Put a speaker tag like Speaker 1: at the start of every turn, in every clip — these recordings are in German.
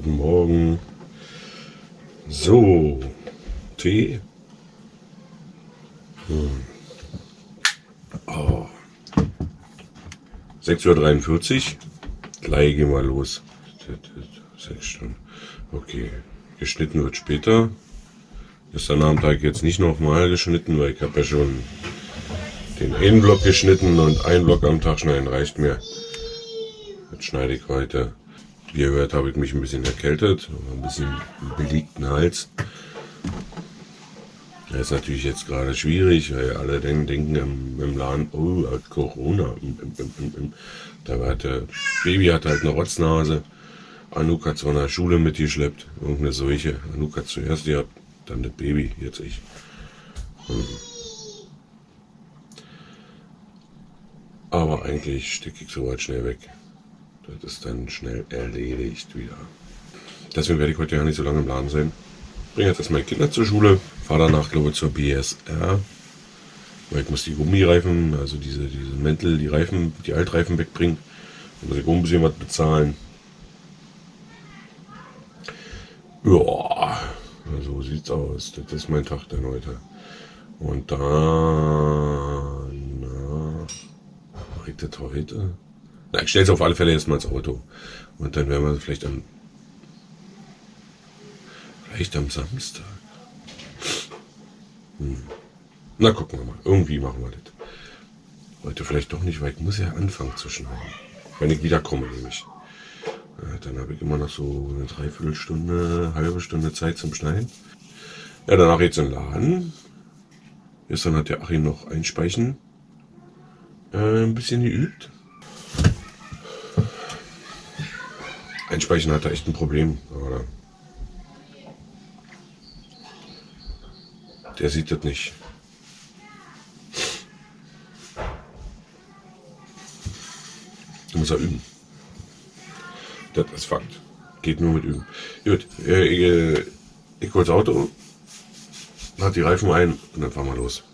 Speaker 1: Guten Morgen. So, Tee. Oh. 6:43 Uhr. Gleich gehen wir los. 6 Stunden. Okay. Geschnitten wird später. Gestern Abend habe ich jetzt nicht nochmal geschnitten, weil ich habe ja schon den einen Block geschnitten und einen Block am Tag schneiden reicht mir. Jetzt schneide ich heute. Wie ihr hört, habe ich mich ein bisschen erkältet, ein bisschen belegten Hals. Das ist natürlich jetzt gerade schwierig, weil alle denken im Laden, oh, hat Corona. Da hat der Baby hat halt eine Rotznase. Anouk hat es von der Schule mitgeschleppt, irgendeine Seuche. Anouk hat zuerst gehabt, dann das Baby, jetzt ich. Aber eigentlich stecke ich so weit schnell weg. Das ist dann schnell erledigt wieder. Deswegen werde ich heute ja nicht so lange im Laden sein. Bringe jetzt erstmal die Kinder zur Schule. Fahre danach, glaube ich, zur BSR. Weil ich muss die Gummireifen, also diese Mäntel, die Reifen, die Altreifen wegbringen. Da muss ich auch ein bisschen was bezahlen. Ja, so sieht's aus. Das ist mein Tag dann heute. Und dann mache ich das heute. Na, ich stelle es auf alle Fälle erstmal ins Auto. Und dann werden wir vielleicht am Samstag. Na, gucken wir mal. Irgendwie machen wir das. Heute vielleicht doch nicht, weil ich muss ja anfangen zu schneiden. Wenn ich wiederkomme nämlich. Dann habe ich immer noch so eine Dreiviertelstunde, halbe Stunde Zeit zum Schneiden. Ja, danach geht's in den Laden. Gestern hat der Achim noch Einspeichen ein bisschen geübt. Einspeichen hatte echt ein Problem, aber der sieht das nicht. Du musst ja üben. Das ist Fakt. Geht nur mit Üben. Gut, ich hol das Auto, lade die Reifen ein und dann fahren wir los.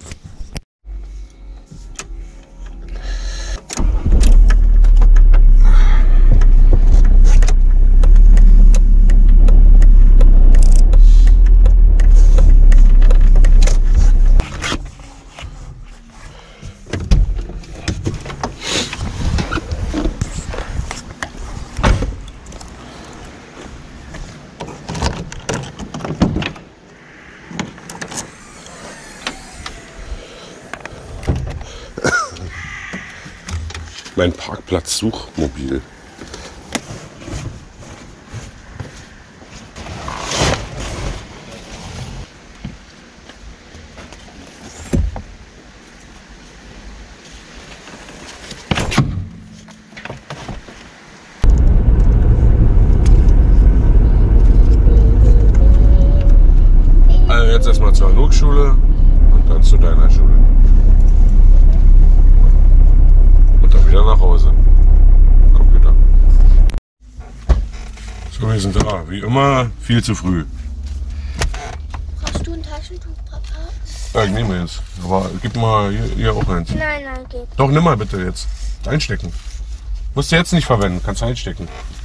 Speaker 1: Mein Parkplatz-Suchmobil. Also jetzt erstmal zur Anouk-Schule und dann zu deiner Schule. Wieder nach Hause. Computer. So, wir sind da. Wie immer viel zu früh.
Speaker 2: Brauchst du ein Taschentuch, Papa?
Speaker 1: Ja, ich nehme jetzt. Aber gib mal hier auch eins.
Speaker 2: Nein, geht.
Speaker 1: Doch, nimm mal bitte jetzt. Einstecken. Musst du jetzt nicht verwenden. Kannst einstecken.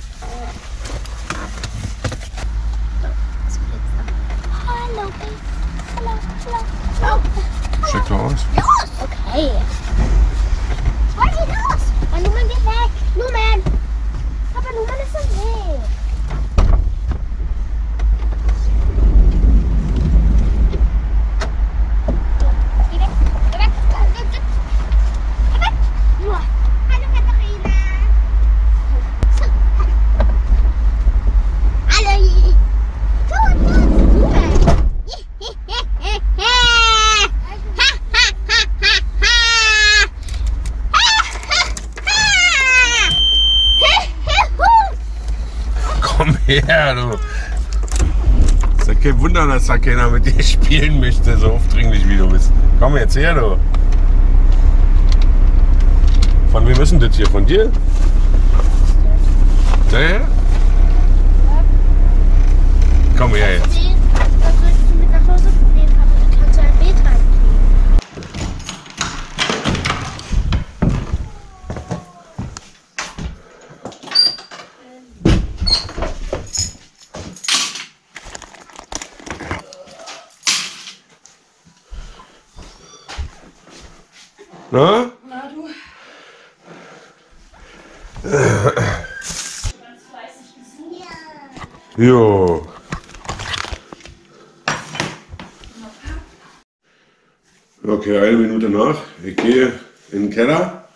Speaker 2: Hallo, hallo.
Speaker 1: Steck doch aus.
Speaker 2: Los! Okay. Was geht los? Oh, Lumen geht weg. Lumen! Papa, Lumen ist im Weg. Geh weg. Geh weg. Geh weg. Hallo, Katharina. Hallo. Lumen.
Speaker 1: Komm her, du. Ist ja kein Wunder, dass da keiner mit dir spielen möchte, so aufdringlich wie du bist. Komm jetzt her, du. Von wem ist denn das hier? Von dir? Der? Komm her jetzt.
Speaker 2: Was sollst du mit nach Hause nehmen, Papa? Du kannst ein Beet reinkriegen.
Speaker 1: Na?
Speaker 3: Na du?
Speaker 1: Jo. Okay, 1 Minute nach. Ich gehe in den Keller.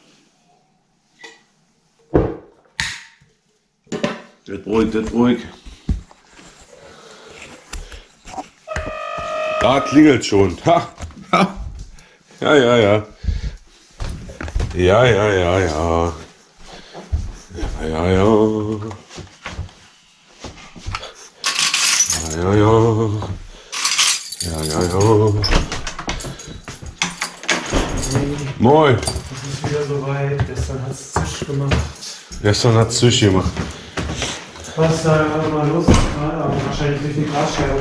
Speaker 1: Das ruhig. Da klingelt schon. Ha, ha. Ja. Ja. Moin.
Speaker 4: Es ist wieder soweit. Gestern hat es Zisch gemacht.
Speaker 1: Gestern hat es Zisch gemacht.
Speaker 4: Was da immer los ist gerade, aber wahrscheinlich durch die Glasscheibe.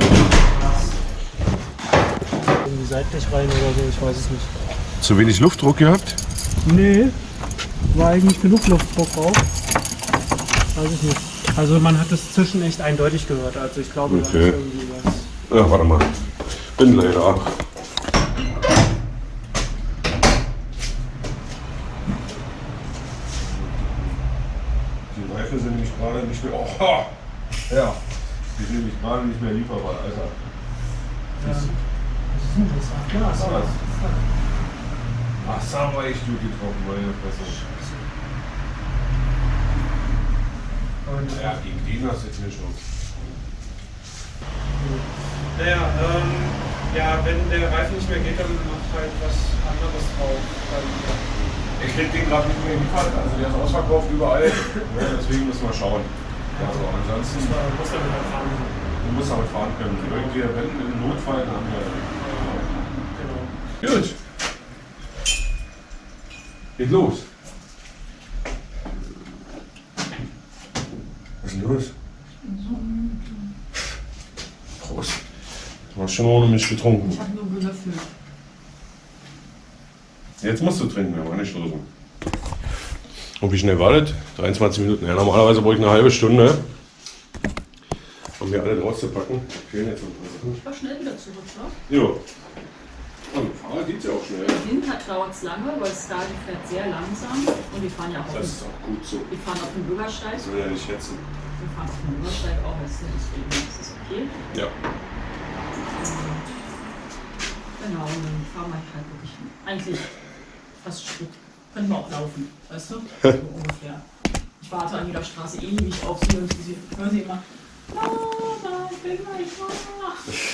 Speaker 4: Irgendwie seitlich rein oder so, ich weiß es nicht.
Speaker 1: Zu wenig Luftdruck gehabt?
Speaker 4: Nee, war eigentlich genug Luftdruck drauf. Weiß ich nicht. Also man hat das Zischen echt eindeutig gehört. Also ich glaube, da ist
Speaker 1: Okay.
Speaker 4: irgendwie was.
Speaker 1: Ja, warte mal. Bin leider ab. Die Reifen sind nämlich gerade nicht mehr. Oh, ja. Die sind nämlich gerade nicht mehr lieferbar, Alter.
Speaker 4: Was ist denn das? Ach, Glas.
Speaker 1: Was? Ach, da war ich gut getroffen, meine Fresse. Ja, gegen den hast du jetzt eine Chance.
Speaker 4: Naja, ja, wenn der Reifen nicht mehr geht, dann macht halt was anderes drauf.
Speaker 1: Ich krieg den gerade nicht mehr geliefert, also der ist ausverkauft überall. Ja, deswegen müssen wir schauen. Also ansonsten
Speaker 4: Muss damit halt fahren.
Speaker 1: du musst damit fahren können. Irgendwie, wenn im Notfall, dann haben wir.
Speaker 4: Genau.
Speaker 1: Gut. Geht los. Was ist denn los? Prost. Du hast schon ohne mich getrunken.
Speaker 3: Ich habe nur gelöffelt.
Speaker 1: Jetzt musst du trinken, wir haben nicht stoßen. Und wie schnell war das? 23 Minuten. Ja, normalerweise brauche ich eine halbe Stunde, um mir alle rauszupacken. Fehlen jetzt noch ein paar Sachen.
Speaker 3: Ich war schnell wieder zurück, ne?
Speaker 1: Jo. Und Fahrrad geht ja auch schnell.
Speaker 3: Hinten dauert es lange, weil Stadi fährt sehr langsam und wir fahren ja auch.
Speaker 1: Das ist auch gut so.
Speaker 3: Wir fahren auf dem Bürgersteig.
Speaker 1: Ich will ja nicht hetzen.
Speaker 3: Wir fahren auf dem Bürgersteig auch, deswegen ist das okay.
Speaker 1: Ja.
Speaker 3: Genau, und dann fahren wir halt wirklich eigentlich fast Schritt. Können wir auch laufen, weißt du? So ungefähr. Ich warte an jeder Straße ewig auf sie und sie hören sie immer, Mama, ich bin gleich Mama.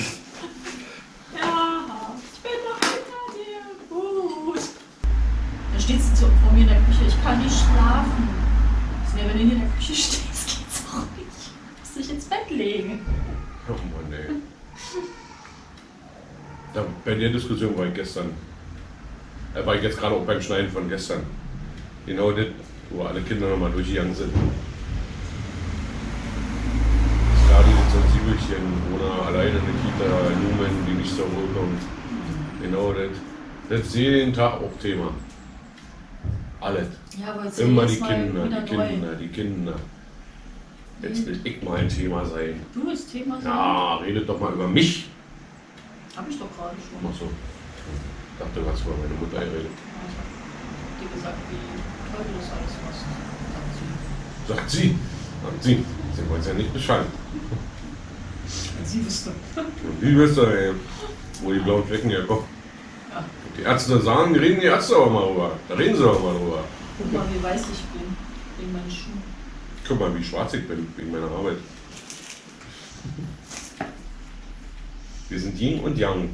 Speaker 3: Ja, ich bin noch hinter dir. Gut. Dann steht sie vor mir in der Küche, ich kann nicht schlafen. Ich sage, wenn du hier in der Küche stehst, geht's auch nicht. Du musst dich ins Bett legen.
Speaker 1: Oh Mann, ey. Da, bei der Diskussion war ich gestern. War ich jetzt gerade auch beim Schneiden von gestern. Genau das, wo alle Kinder nochmal durchgegangen sind. Gerade die Sensibelchen, ohne alleine eine Kita, Lumen, die nicht zur Ruhe kommt. Genau das. Das ist jeden Tag auch Thema. Alles.
Speaker 3: Ja, aber jetzt
Speaker 1: Immer die
Speaker 3: jedes Mal
Speaker 1: Kinder,
Speaker 3: wieder
Speaker 1: die
Speaker 3: neu.
Speaker 1: Kinder, die Kinder. Jetzt will ich mal ein Thema sein.
Speaker 3: Du willst Thema sein?
Speaker 1: Ja, redet doch mal über mich.
Speaker 3: Hab ich doch gerade schon.
Speaker 1: Ach so. Ich dachte, du hast über meine Mutter geredet.
Speaker 3: Ja, ich hab dir gesagt, wie toll du das alles machst.
Speaker 1: Sagt sie. Sagt sie. Sie wollen es ja nicht bescheiden.
Speaker 3: Sie wüsste.
Speaker 1: Und wie wisst ihr, ey, wo die blauen Flecken herkommen?
Speaker 3: Ja.
Speaker 1: Die Ärzte sagen, reden die Ärzte auch mal drüber. Da reden sie auch mal drüber.
Speaker 3: Guck mal, wie weiß ich bin. Wegen meinen Schuhen.
Speaker 1: Guck mal, wie schwarz ich bin, wegen meiner Arbeit. Wir sind Yin und Yang.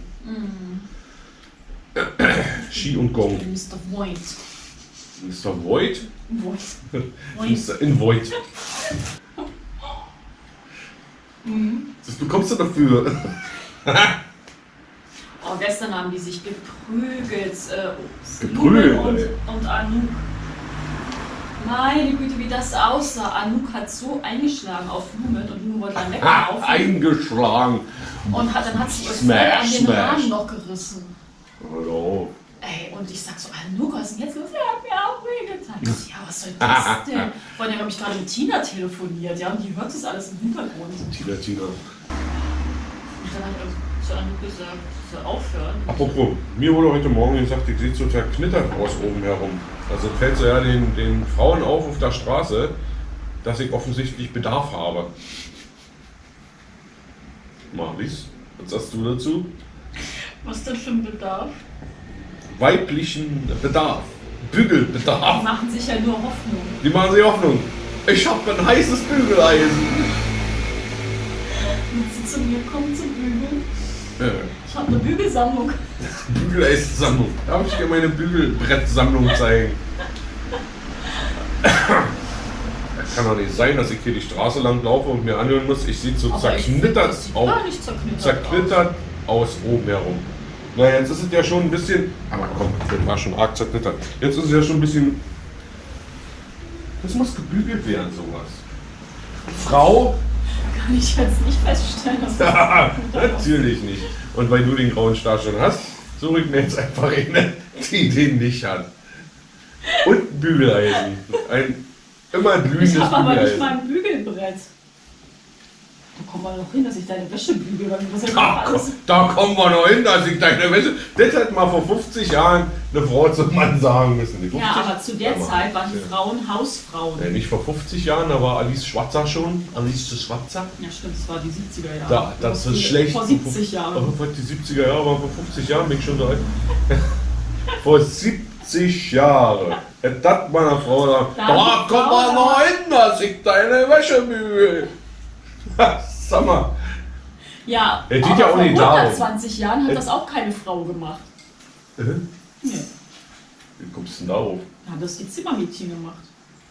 Speaker 1: Ski und Gong.
Speaker 3: Mr. Void.
Speaker 1: Mr. Void?
Speaker 3: Void.
Speaker 1: Mr. In Void. Das bekommst du dafür.
Speaker 3: Oh, gestern haben die sich geprügelt.
Speaker 1: Geprügelt,
Speaker 3: Lumen
Speaker 1: ey.
Speaker 3: und Anouk. Meine Güte, wie das aussah. Anouk hat so eingeschlagen auf Lumen und Lumen wollte dann weglaufen.
Speaker 1: Eingeschlagen.
Speaker 3: Und dann hat sie ihr Fell
Speaker 1: Smash,
Speaker 3: an den
Speaker 1: smash.
Speaker 3: Haaren noch gerissen.
Speaker 1: Hallo.
Speaker 3: Ey, und ich sag so, Anouk, was ist denn jetzt los? Er hat mir auch wehgetan. Ich so, ja, was soll das denn? Vor allem habe ich gerade mit Tina telefoniert, ja, und die hört das alles im Hintergrund.
Speaker 1: Tina.
Speaker 3: Und dann habe ich zu Anu gesagt, dass er aufhört.
Speaker 1: Apropos, mir wurde heute Morgen gesagt, ich sehe so zerknittert aus oben herum. Also fällt so ja den Frauen auf der Straße, dass ich offensichtlich Bedarf habe. Marlies, was sagst du dazu?
Speaker 3: Was denn für ein Bedarf?
Speaker 1: Weiblichen Bedarf. Bügelbedarf.
Speaker 3: Die machen sich ja nur Hoffnung.
Speaker 1: Die machen sich Hoffnung. Ich habe ein heißes Bügeleisen.
Speaker 3: Willst du zu mir kommen zum Bügeln?
Speaker 1: Ja.
Speaker 3: Ich habe eine Bügelsammlung.
Speaker 1: Bügeleisensammlung. Darf ich dir meine Bügelbrettsammlung zeigen? Es kann doch nicht sein, dass ich hier die Straße lang laufe und mir anhören muss, ich sehe so
Speaker 3: Aber ich find,
Speaker 1: zerknittert
Speaker 3: das sieht
Speaker 1: aus.
Speaker 3: gar nicht zerknittert
Speaker 1: Zerknittert aus oben herum. Na, jetzt ist es ja schon ein bisschen. Aber komm, das war schon arg zerknittert. Jetzt ist es ja schon ein bisschen. Das muss gebügelt werden, sowas. Frau?
Speaker 3: Kann ich jetzt nicht feststellen, dass das
Speaker 1: Natürlich nicht. Und weil du den grauen Star schon hast, suche ich mir jetzt einfach eine, die den nicht hat. Und ein Bügeleisen. Ein immer glühendes
Speaker 3: Ich habe aber nicht
Speaker 1: Bügeleisen.
Speaker 3: mal ein Bügelbrett. Da kommen wir noch hin, dass ich deine Wäsche bügel. Was ja
Speaker 1: Da kommen wir noch hin, dass ich deine Wäsche. Das hätte mal vor 50 Jahren eine Frau zum Mann sagen müssen. Die 50?
Speaker 3: Ja, aber zu der
Speaker 1: Ja,
Speaker 3: Zeit waren die
Speaker 1: ja.
Speaker 3: Frauen Hausfrauen.
Speaker 1: Nicht vor 50 Jahren, da war Alice Schwarzer schon. Alice Schwarzer.
Speaker 3: Ja, stimmt, das war die 70er Jahre.
Speaker 1: Da, das ist schlecht.
Speaker 3: Vor 70 Jahren.
Speaker 1: Oh, die 70er Jahre waren vor 50 Jahren, bin ich schon so alt. Vor 70 Jahren. Das meiner Frau sagt, da kommen wir noch hin, dass ich deine Wäsche bügel. Sag mal.
Speaker 3: Ja,
Speaker 1: Es geht
Speaker 3: aber
Speaker 1: ja auch
Speaker 3: vor
Speaker 1: nicht darum.
Speaker 3: 120 Jahren hat das auch keine Frau gemacht. Nee.
Speaker 1: Wie kommst du denn darauf?
Speaker 3: Da hat das die Zimmermädchen gemacht.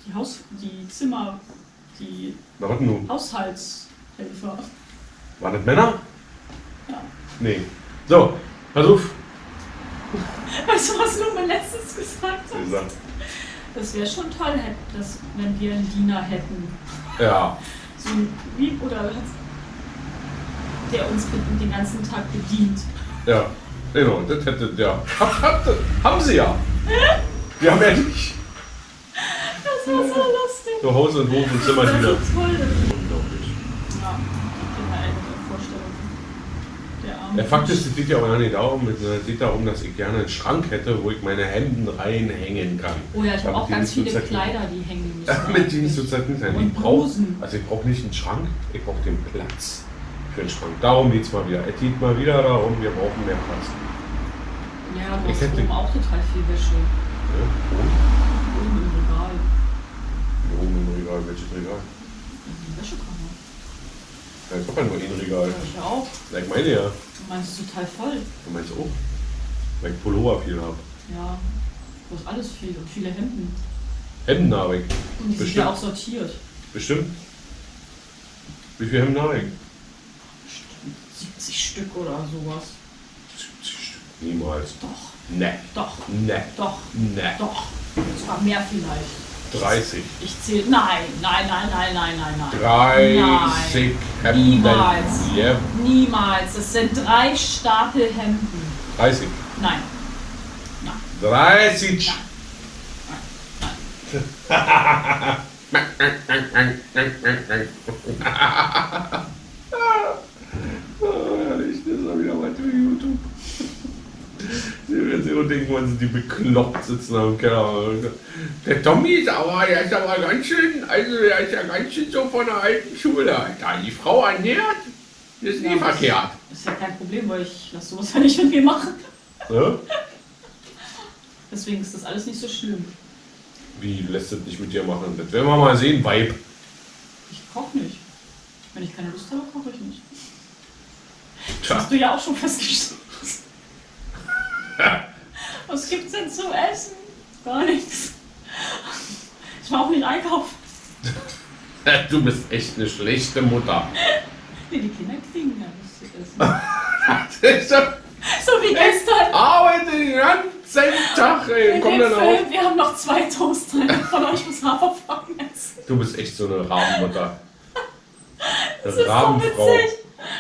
Speaker 3: Die
Speaker 1: Na, was nun?
Speaker 3: Haushaltshelfer.
Speaker 1: Waren das Männer?
Speaker 3: Ja.
Speaker 1: Nee. So, pass auf.
Speaker 3: Weißt du, was Lume letztens gesagt hat?
Speaker 1: Gesagt.
Speaker 3: Das wäre schon toll, wenn wir einen Diener hätten.
Speaker 1: Ja.
Speaker 3: So ein oder der uns den ganzen Tag bedient.
Speaker 1: Ja. Genau, das hätte, ja. Haben sie ja. Wir haben ja nicht.
Speaker 3: Das war so lustig.
Speaker 1: Zu Hause und Hof und Zimmer
Speaker 3: Das
Speaker 1: wieder.
Speaker 3: ist toll.
Speaker 1: Unglaublich.
Speaker 3: Ja, ich bin eine eigene Vorstellung. Der arme
Speaker 1: Der Fakt ist,
Speaker 3: Mensch.
Speaker 1: es geht ja aber nicht darum, es geht darum, dass ich gerne einen Schrank hätte, wo ich meine Hemden reinhängen kann.
Speaker 3: Oh ja, ich habe
Speaker 1: Damit
Speaker 3: auch
Speaker 1: die
Speaker 3: ganz
Speaker 1: nicht so
Speaker 3: viele
Speaker 1: zerknittert-
Speaker 3: Kleider, die hängen müssen.
Speaker 1: Damit die nicht so zerknittert werden.
Speaker 3: Und Blusen.
Speaker 1: Also ich brauche nicht einen Schrank, ich brauche den Platz für den Schrank. Darum geht es mal wieder. Es geht mal wieder darum, wir brauchen mehr Platz.
Speaker 3: Ja, du
Speaker 1: Ich
Speaker 3: hast
Speaker 1: hätte-
Speaker 3: oben auch total viel Wäsche.
Speaker 1: Ja,
Speaker 3: Oben im Regal.
Speaker 1: und oben im Regal, welches Regal?
Speaker 3: Die Wäschekammer.
Speaker 1: Ja, ich habe ja nur ein Regal.
Speaker 3: Ja, ich auch.
Speaker 1: Ja, ich meine ja.
Speaker 3: Du meinst es ist total voll.
Speaker 1: Du meinst auch? Weil ich Pullover viel habe.
Speaker 3: Ja, du hast alles viel und viele Hemden.
Speaker 1: Hemden habe ich.
Speaker 3: Und die sind
Speaker 1: Bestimmt.
Speaker 3: ja auch sortiert.
Speaker 1: Bestimmt. Wie viele Hemden habe ich?
Speaker 3: Bestimmt 70 Stück oder sowas.
Speaker 1: 70 Stück. Niemals.
Speaker 3: Doch,
Speaker 1: Ne.
Speaker 3: doch,
Speaker 1: Ne.
Speaker 3: doch,
Speaker 1: Ne.
Speaker 3: doch. Es war mehr vielleicht.
Speaker 1: 30.
Speaker 3: Ich zähle. Nein.
Speaker 1: 30 Hemden.
Speaker 3: Niemals.
Speaker 1: Ja,
Speaker 3: Niemals. Es sind 3 Stapel Hemden.
Speaker 1: 30.
Speaker 3: Nein. Nein.
Speaker 1: 30. Herrlich, das ist auch wieder mal für YouTube. Sie werden sich auch denken, wenn sie die bekloppt sitzen am Keller. Der Tommy ist aber, der ist aber ganz schön, also der ist ja ganz schön so von der alten Schule. Da die Frau ernährt, ist nie verkehrt.
Speaker 3: Das ist ja kein Problem, weil ich lasse sowas ja nicht mit mir machen.
Speaker 1: Ne?
Speaker 3: Deswegen ist das alles nicht so schlimm.
Speaker 1: Wie lässt das nicht mit dir machen? Das werden wir mal sehen, Weib.
Speaker 3: Ich koche nicht. Wenn ich keine Lust habe, koche ich nicht. Das
Speaker 1: Tja.
Speaker 3: hast du ja auch schon festgestellt. Was gibt's denn zu essen? Gar nichts. Ich war auch nicht einkaufen.
Speaker 1: Du bist echt eine schlechte Mutter.
Speaker 3: Nee, die Kinder kriegen ja nichts zu essen.
Speaker 1: Das ist doch-
Speaker 3: So wie gestern.
Speaker 1: Arbeite den ganzen Tag, ey.
Speaker 3: In
Speaker 1: Komm
Speaker 3: dem
Speaker 1: dann auf.
Speaker 3: Film, wir haben noch 2 Toaster. Einer von euch muss Haferflocken essen.
Speaker 1: Du bist echt so eine Rabenmutter.
Speaker 3: Das ist so
Speaker 1: Rabenfrau.
Speaker 3: witzig.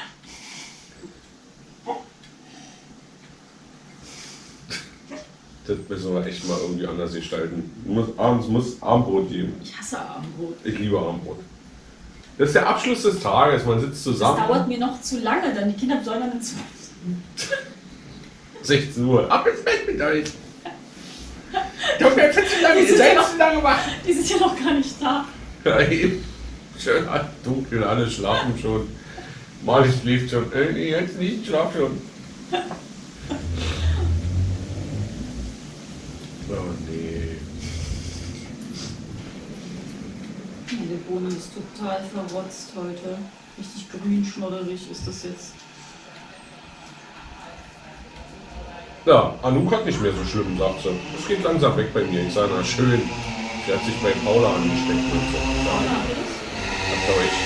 Speaker 1: Das müssen wir echt mal irgendwie anders gestalten. Abends muss Abendbrot geben.
Speaker 3: Ich hasse Abendbrot.
Speaker 1: Ich liebe Abendbrot. Das ist der Abschluss des Tages. Man sitzt
Speaker 3: Das
Speaker 1: zusammen.
Speaker 3: dauert mir noch zu lange, dann die Kinder sollen dann ins
Speaker 1: 16 Uhr. Ab ins Bett mit euch. Doch, wer viel zu lange, ihr seid zu lange wach.
Speaker 3: Die sind ja noch gar nicht da.
Speaker 1: Ja, eben. Schön dunkel, alle schlafen schon. Mali schläft schon. Nee, jetzt nicht, schlaf schon. Oh nee.
Speaker 3: Der Boden ist total verrotzt heute. Richtig grün, schnodderig ist das jetzt.
Speaker 1: Ja, Anouk hat nicht mehr so schlimm, sagt sie. Es geht langsam weg bei mir. Ich sage, na schön. Sie hat sich bei Paula angesteckt und so. Das glaube ich.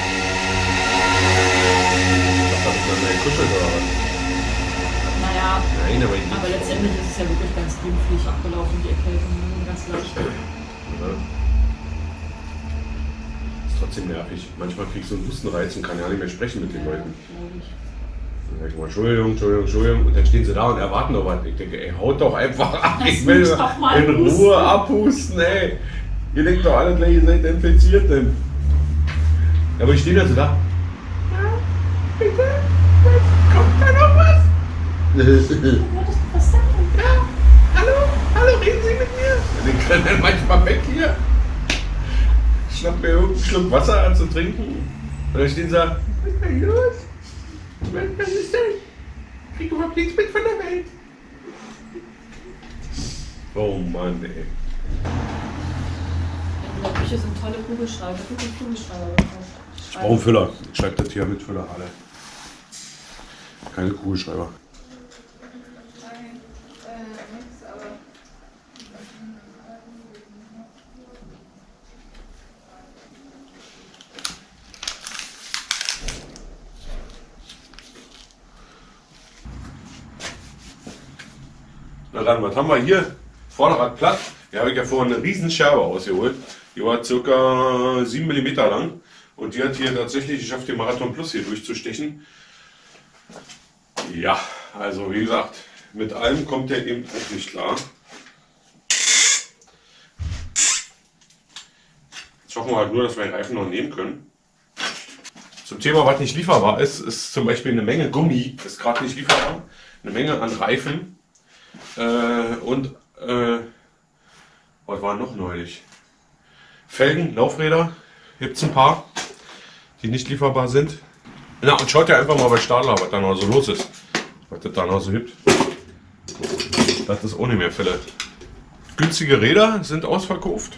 Speaker 1: Das hat dann mehr gekuschelt oder was?
Speaker 3: Naja,
Speaker 1: Nein,
Speaker 3: aber letztendlich ist es ja wirklich ganz glimpflich abgelaufen, die Erkältung. Ganz leicht.
Speaker 1: Ja. Ist trotzdem nervig. Manchmal krieg ich so einen Hustenreiz und kann ja nicht mehr sprechen mit den Leuten. Dann sag ich mal, Entschuldigung. Und dann stehen sie da und erwarten noch was. Ich denke, ey, haut doch einfach ab. Ich will in Ruhe abhusten, ey. Ihr denkt doch alle gleich, ihr seid infiziert denn. Aber ich stehe da so da. Ja, bitte? Kommt da noch was?
Speaker 3: Was denn?
Speaker 1: Ja, hallo, reden Sie mit mir? Den können dann manchmal weg hier. Schnapp mir irgendeinen Schluck Wasser an zu trinken. Und dann stehen sie da, was ist denn los? Was ist denn? Ich krieg überhaupt nichts mit von der Welt. Oh Mann, ey.
Speaker 3: In der Küche sind tolle Kugelschreiber. Kugelschreiber gekauft.
Speaker 1: Sprungfüller. Ich schreibe das hier mit Füller alle. Keine Kugelschreiber. Na dann, was haben wir hier? Vorderrad platt. Hier habe ich ja vorhin eine riesen Scherbe ausgeholt. Die war ca. 7 mm lang. Und die hat hier tatsächlich geschafft, den Marathon Plus hier durchzustechen. Ja, also wie gesagt, mit allem kommt der eben auch nicht klar. Jetzt hoffen wir halt nur, dass wir den Reifen noch nehmen können. Zum Thema, was nicht lieferbar ist, ist zum Beispiel eine Menge Gummi, ist gerade nicht lieferbar. Eine Menge an Reifen. Was war noch neulich? Felgen, Laufräder, gibt es ein paar, die nicht lieferbar sind. Na, und schaut ja einfach mal bei Stadler, was da noch so los ist. Was das da noch so gibt. Das ist ohne mehr Fälle. Günstige Räder sind ausverkauft.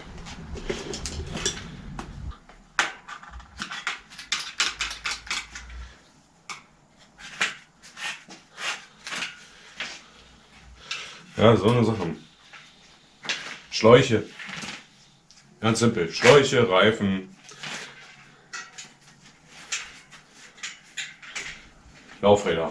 Speaker 1: Ja, so eine Sache. Schläuche. Ganz simpel. Schläuche, Reifen, Laufräder.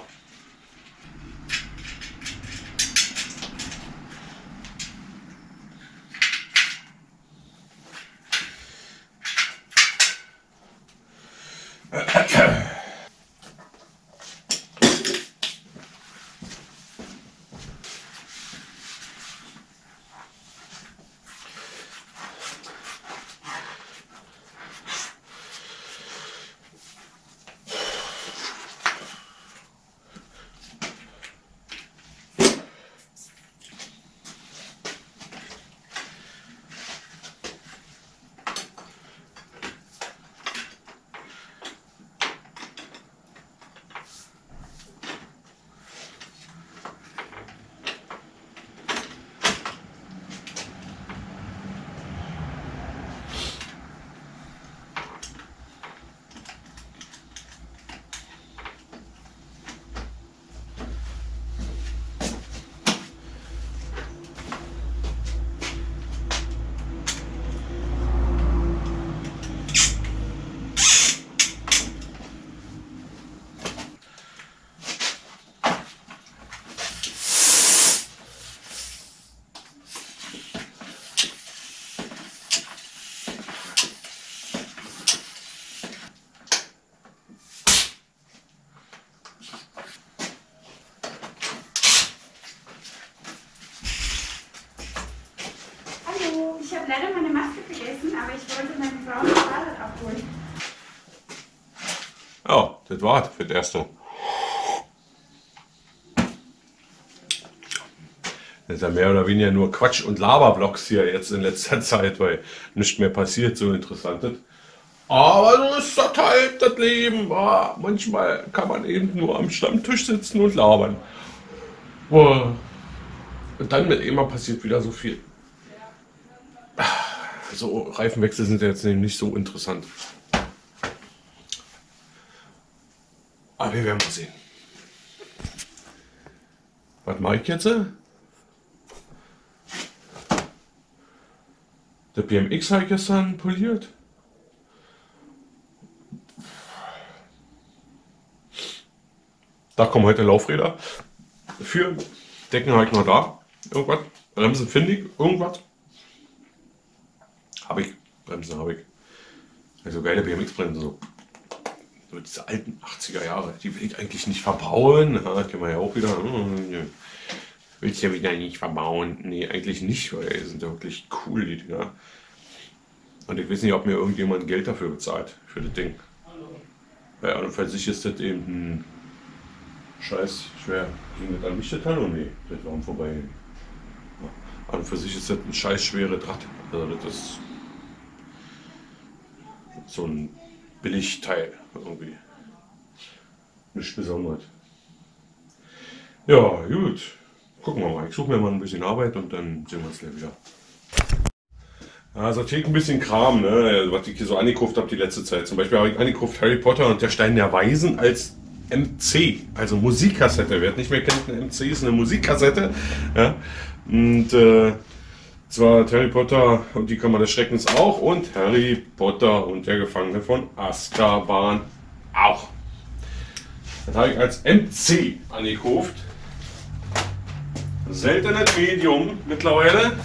Speaker 5: Ich habe leider meine Maske vergessen, aber ich wollte meine Frau das Fahrrad abholen.
Speaker 1: Ja, das war's für das Erste. Das ist ja mehr oder weniger nur Quatsch- und Laberblogs hier jetzt in letzter Zeit, weil nichts mehr passiert, so interessant ist. Aber so ist das halt das Leben. Ja, manchmal kann man eben nur am Stammtisch sitzen und labern. Und dann mit immer passiert wieder so viel. So Reifenwechsel sind jetzt nicht so interessant. Aber wir werden mal sehen. Was mache ich jetzt? Der BMX habe ich gestern poliert. Da kommen heute Laufräder. Für Decken habe ich noch da. Irgendwas. Bremsen finde ich. Irgendwas. Habe ich. Bremsen habe ich. Also geile BMX-Bremsen. So diese alten 80er Jahre. Die will ich eigentlich nicht verbauen. Ja, das können wir ja auch wieder. Willst ja wieder nicht verbauen. Nee, eigentlich nicht, weil die sind ja wirklich cool, die Dinger. Und ich weiß nicht, ob mir irgendjemand Geld dafür bezahlt, für das Ding. Ja, und für sich ist das eben ein Scheiß schwer. Ging das an mich das Hallo? Nee, das war vorbei. Ja. Und für sich ist das ein scheiß schwere Draht. Also das ist so ein Billigteil irgendwie. Nichts Besonderes. Ja, gut. Gucken wir mal. Ich suche mir mal ein bisschen Arbeit und dann sehen wir uns gleich wieder. Also hier ein bisschen Kram, ne, was ich hier so angekauft habe die letzte Zeit. Zum Beispiel habe ich angekauft Harry Potter und der Stein der Weisen als MC, also Musikkassette. Wer es nicht mehr kennt, eine MC ist eine Musikkassette. Ja. Und zwar Harry Potter und die Kammer des Schreckens auch und Harry Potter und der Gefangene von Azkaban auch. Das habe ich als MC angekauft. Seltenes Medium mittlerweile.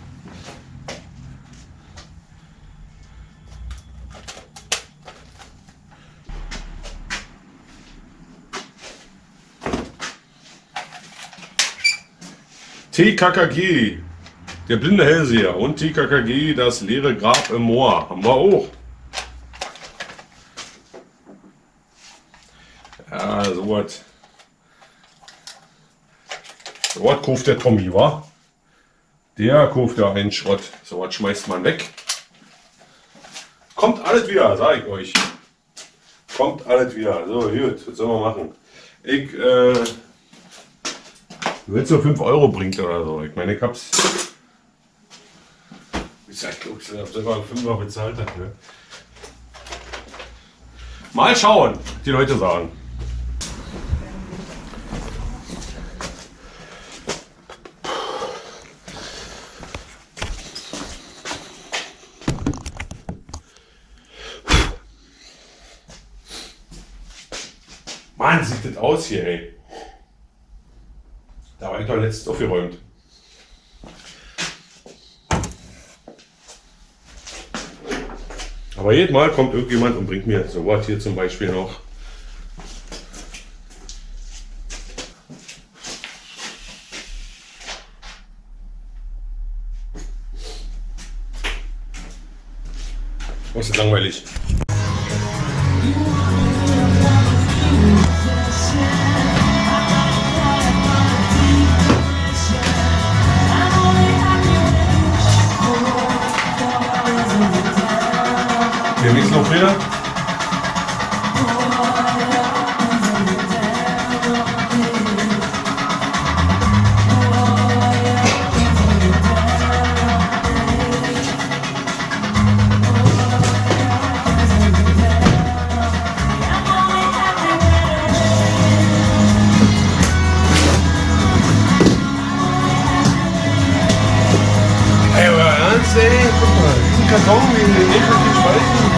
Speaker 1: TKKG, der blinde Hellseher und TKKG, das leere Grab im Moor, haben wir auch. Ja, sowas. Sowas kauft der Tommy, wa? Der kauft ja einen Schrott. Sowas schmeißt man weg. Kommt alles wieder, sag ich euch. Kommt alles wieder. So, gut, was sollen wir machen? Ich, wenn es so 5 Euro bringt oder so. Ich meine, ich hab's. Ich glaube, ich habe selber 5 Euro bezahlt. Ne? Mal schauen, die Leute sagen. Mann, sieht das aus hier, ey. Da war ich doch letztens aufgeräumt. Aber jedes Mal kommt irgendjemand und bringt mir so was hier zum Beispiel noch. Oh, ist das langweilig. Wir haben nichts noch wieder. Ey, aber ernst, ey, guck mal, diesen Karton, den nicht wirklich spalten.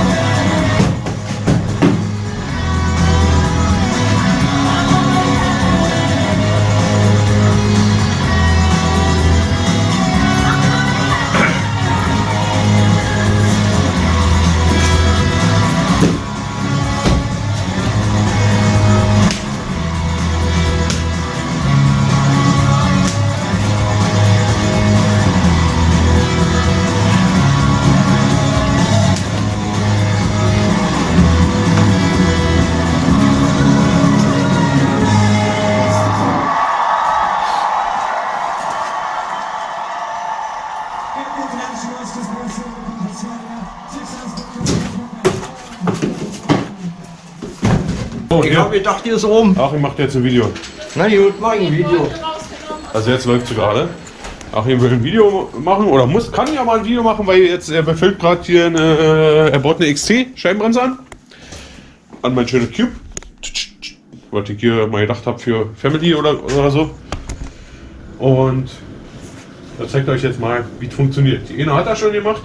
Speaker 1: So,
Speaker 6: Ich
Speaker 1: hier.
Speaker 6: habe gedacht, hier ist rum.
Speaker 1: Achim macht jetzt ein Video.
Speaker 6: Na gut, mach ein Video.
Speaker 1: Also jetzt läuft es gerade. Achim will ein Video machen oder kann ja mal ein Video machen, weil jetzt er befüllt gerade hier er baut eine XT Scheibenbremse an mein schönes Cube. Was ich hier mal gedacht habe für Family oder so. Und da zeigt euch jetzt mal, wie es funktioniert. Die eine hat er schon gemacht.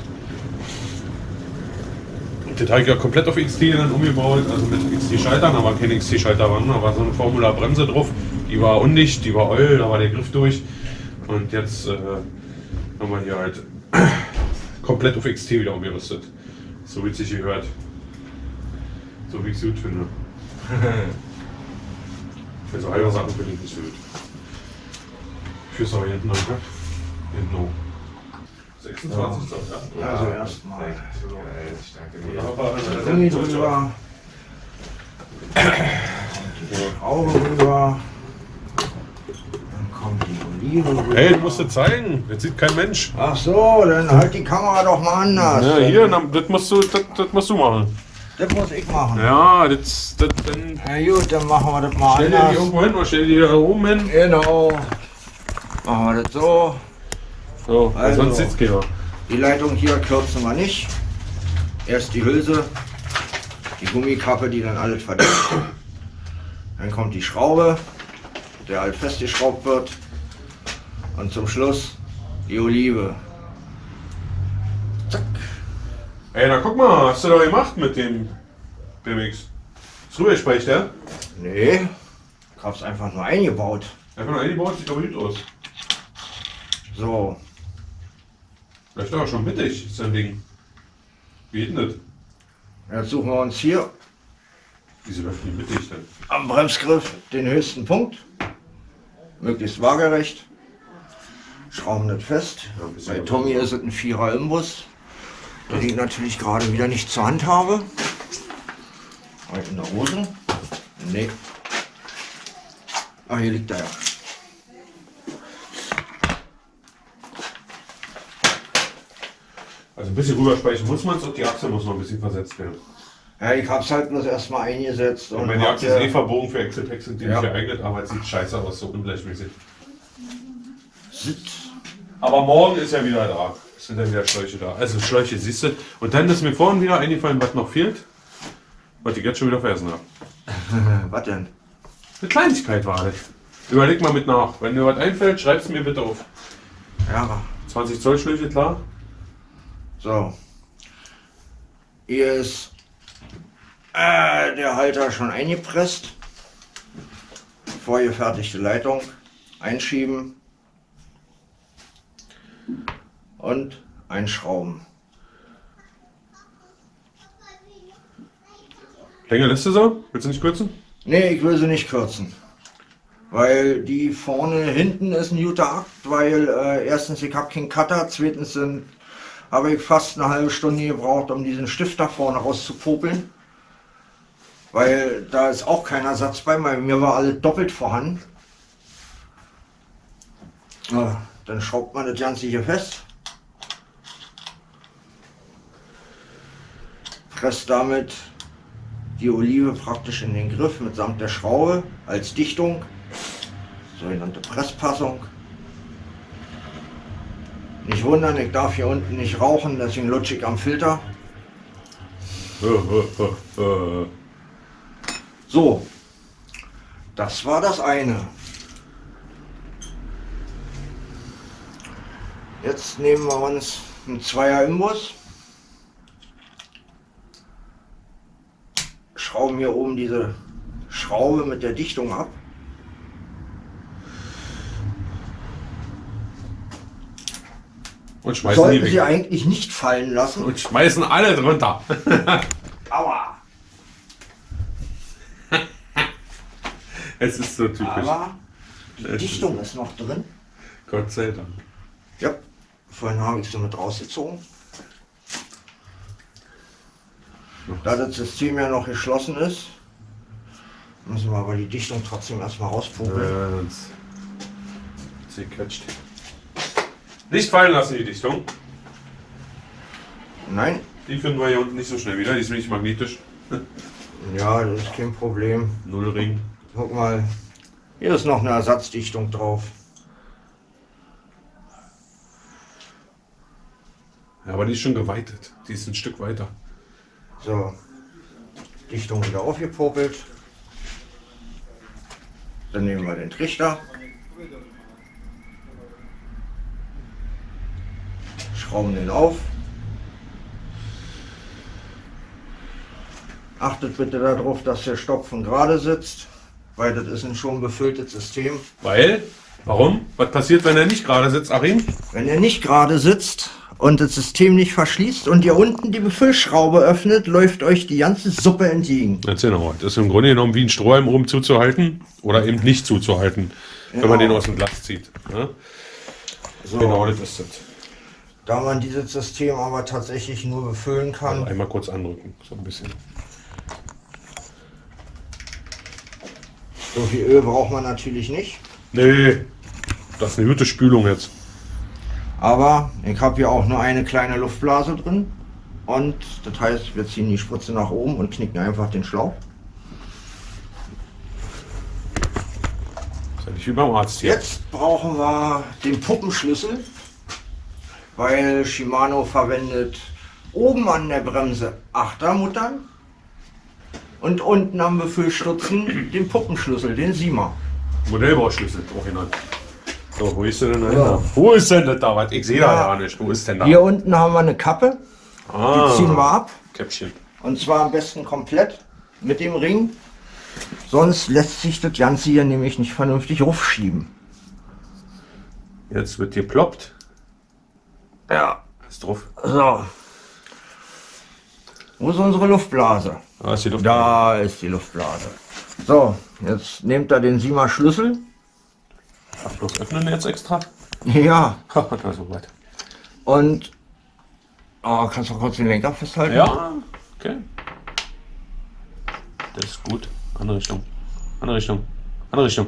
Speaker 1: Den habe ich ja komplett auf XT dann umgebaut, also mit XT-Schaltern, aber keine XT-Schalter waren, da war so eine Formula-Bremse drauf, die war undicht, die war oil, da war der Griff durch und jetzt haben wir hier halt komplett auf XT wieder umgerüstet, so wie es sich gehört, so wie ich es gut finde. Für so halbe Sachen finde ich nicht so gut. Fürs aber hinten noch, ne? Hinten hoch. 26 Zoll, ja.
Speaker 6: Also erstmal.
Speaker 1: Ja.
Speaker 6: Gummi drüber. Schraube rüber. Dann kommt die Olive rüber.
Speaker 1: Hey, du musst das zeigen, jetzt sieht kein Mensch.
Speaker 6: Ach so, dann halt die Kamera doch mal anders.
Speaker 1: Ja, hier, das musst du machen.
Speaker 6: Das muss ich machen.
Speaker 1: Ja, das dann.
Speaker 6: Na gut, dann machen wir das mal
Speaker 1: Stell dir die
Speaker 6: anders.
Speaker 1: irgendwo hin oder stell die hier oben hin.
Speaker 6: Genau. Machen wir das so.
Speaker 1: So, weil
Speaker 6: Also.
Speaker 1: sonst sitzt keiner.
Speaker 6: Die Leitung hier kürzen wir nicht. Erst die Hülse, die Gummikappe, die dann alles verdeckt. Dann kommt die Schraube, der halt festgeschraubt wird. Und zum Schluss die Olive. Zack.
Speaker 1: Ey, na guck mal, hast du da gemacht mit dem BMX? Ist rübergespeicht, ja?
Speaker 6: Nee, ich hab's einfach nur eingebaut.
Speaker 1: Einfach nur eingebaut, sieht aber gut aus.
Speaker 6: So,
Speaker 1: Läuft aber schon mittig, ist ein Ding. Wie geht denn das?
Speaker 6: jetzt suchen wir uns hier
Speaker 1: Wieso läuft die mittig denn?
Speaker 6: am Bremsgriff den höchsten Punkt. Möglichst waagerecht. Schrauben das fest.
Speaker 1: Ja, ein bisschen
Speaker 6: Bei
Speaker 1: was
Speaker 6: Tommy
Speaker 1: drauf.
Speaker 6: ist es ein 4er Imbus, den ich natürlich gerade wieder nicht zur Hand habe. Halt in der Hose? Nee. Ah, hier liegt er ja.
Speaker 1: Also ein bisschen rüberspeichen muss man es und die Achse muss noch ein bisschen versetzt werden.
Speaker 6: Ja, ich hab's halt bloß erstmal eingesetzt.
Speaker 1: Und wenn die
Speaker 6: hab
Speaker 1: Achse ist
Speaker 6: hier-
Speaker 1: eh verbogen für Exceltex, sind die
Speaker 6: Ja.
Speaker 1: nicht geeignet, aber es sieht scheiße aus, so ungleichmäßig.
Speaker 6: Sitz.
Speaker 1: Aber morgen ist ja wieder da. Es sind dann wieder Schläuche da. Also Schläuche, siehst du. Und dann ist mir vorhin wieder eingefallen, was noch fehlt. Was ich jetzt schon wieder vergessen habe.
Speaker 6: Was denn?
Speaker 1: Eine Kleinigkeit war das. Überleg mal mit nach. Wenn dir was einfällt, schreib's mir bitte auf.
Speaker 6: Ja,
Speaker 1: 20 Zoll Schläuche, klar.
Speaker 6: so. Hier ist der Halter schon eingepresst. Vorgefertigte Leitung einschieben und einschrauben.
Speaker 1: Länge lässt du so? Willst du nicht kürzen?
Speaker 6: Nee, ich will sie nicht kürzen. Weil die vorne, hinten ist ein guter Akt, weil erstens ich habe keinen Cutter, zweitens habe ich fast eine halbe Stunde gebraucht, um diesen Stift da vorne rauszupopeln. Weil da ist auch kein Ersatz bei mir war alles doppelt vorhanden. Dann schraubt man das Ganze hier fest. Presst damit die Olive praktisch in den Griff mitsamt der Schraube als Dichtung. Sogenannte Presspassung. Nicht wundern, ich darf hier unten nicht rauchen, deswegen lutsche ich am Filter. So, das war das eine. Jetzt nehmen wir uns einen 2er Imbus. Schrauben hier oben diese Schraube mit der Dichtung ab.
Speaker 1: Und schmeißen
Speaker 6: Sollten
Speaker 1: die
Speaker 6: Sie
Speaker 1: weg.
Speaker 6: eigentlich nicht fallen lassen.
Speaker 1: Und schmeißen alle drunter.
Speaker 6: Aua!
Speaker 1: Es ist so typisch.
Speaker 6: Aber die
Speaker 1: Es ist
Speaker 6: Dichtung ist noch drin.
Speaker 1: Gott sei Dank.
Speaker 6: Ja, vorhin habe ich sie mit rausgezogen. Da das System ja noch geschlossen ist, müssen wir aber die Dichtung trotzdem erstmal rauspopeln.
Speaker 1: Sie quetscht. Nicht fallen lassen, die Dichtung.
Speaker 6: Nein,
Speaker 1: Die finden wir hier unten nicht so schnell wieder. Die ist nämlich magnetisch.
Speaker 6: Ja, das ist kein Problem.
Speaker 1: Nullring.
Speaker 6: Guck mal, hier ist noch eine Ersatzdichtung drauf.
Speaker 1: Ja, aber die ist schon geweitet. Die ist ein Stück weiter.
Speaker 6: So, Dichtung wieder aufgepopelt. Dann nehmen wir den Trichter. Schrauben den auf. Achtet bitte darauf, dass der Stopfen gerade sitzt, weil das ist ein schon befülltes System.
Speaker 1: Weil? Warum? Was passiert, wenn er nicht gerade sitzt, Achim?
Speaker 6: Wenn er nicht gerade sitzt und das System nicht verschließt und ihr unten die Befüllschraube öffnet, läuft euch die ganze Suppe entgegen.
Speaker 1: Erzähl nochmal. Das ist im Grunde genommen wie ein Strohhalm oben zuzuhalten oder eben nicht zuzuhalten, wenn man den aus dem Glas zieht. Ja?
Speaker 6: So,
Speaker 1: Genau, das ist das.
Speaker 6: da man dieses System aber tatsächlich nur befüllen kann,
Speaker 1: Also einmal kurz andrücken, so ein bisschen.
Speaker 6: so viel Öl braucht man natürlich nicht.
Speaker 1: Nee, das ist eine gute Spülung jetzt.
Speaker 6: Aber ich habe hier auch nur eine kleine Luftblase drin. Und das heißt, wir ziehen die Spritze nach oben und knicken einfach den Schlauch.
Speaker 1: Das ist ja nicht wie beim Arzt hier.
Speaker 6: Jetzt brauchen wir den Puppenschlüssel, weil Shimano verwendet oben an der Bremse Achtermuttern und unten am Befüllstutzen den Puppenschlüssel, den Siemer.
Speaker 1: Modellbauschlüssel, auch genannt. So, wo ist der denn da?
Speaker 6: Ja.
Speaker 1: Wo ist denn das da? Was? Ich sehe da
Speaker 6: Ja.
Speaker 1: ja nicht. Wo ist denn da?
Speaker 6: Hier unten haben wir eine Kappe, die ziehen wir ab.
Speaker 1: Käppchen.
Speaker 6: Und zwar am besten komplett mit dem Ring. Sonst lässt sich das Ganze hier nämlich nicht vernünftig aufschieben.
Speaker 1: Jetzt wird geploppt.
Speaker 6: Ja.
Speaker 1: Ist drauf.
Speaker 6: So. Wo ist unsere Luftblase?
Speaker 1: Da ist die Luft.
Speaker 6: Da ist die Luftblase. So, jetzt nehmt ihr den Siemer Schlüssel.
Speaker 1: Ach, bloß öffnen jetzt extra?
Speaker 6: Ja.
Speaker 1: Na, so weit.
Speaker 6: Und kannst du kurz den Lenker festhalten?
Speaker 1: Ja, okay. Das ist gut. Andere Richtung. Andere Richtung. Andere Richtung.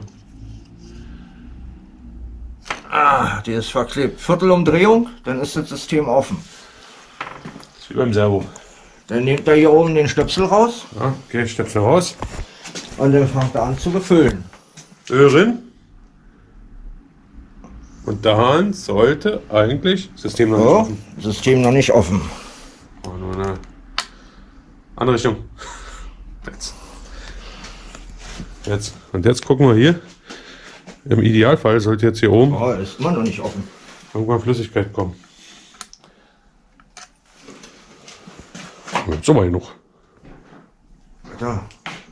Speaker 6: Die ist verklebt. Viertelumdrehung, dann ist das System offen.
Speaker 1: Das ist wie beim Servo.
Speaker 6: Dann nehmt ihr hier oben den Stöpsel raus
Speaker 1: Ja, okay, Stöpsel raus.
Speaker 6: und dann fangt ihr an zu befüllen.
Speaker 1: Öl drin. Und dann sollte eigentlich System noch nicht
Speaker 6: So,
Speaker 1: offen.
Speaker 6: System noch nicht offen.
Speaker 1: Oh, nur eine andere Richtung. Jetzt. Jetzt. Und jetzt gucken wir hier. Im Idealfall sollte jetzt hier oben
Speaker 6: Oh, ist immer noch nicht offen.
Speaker 1: irgendwann Flüssigkeit kommen. Jetzt aber genug.
Speaker 6: Da.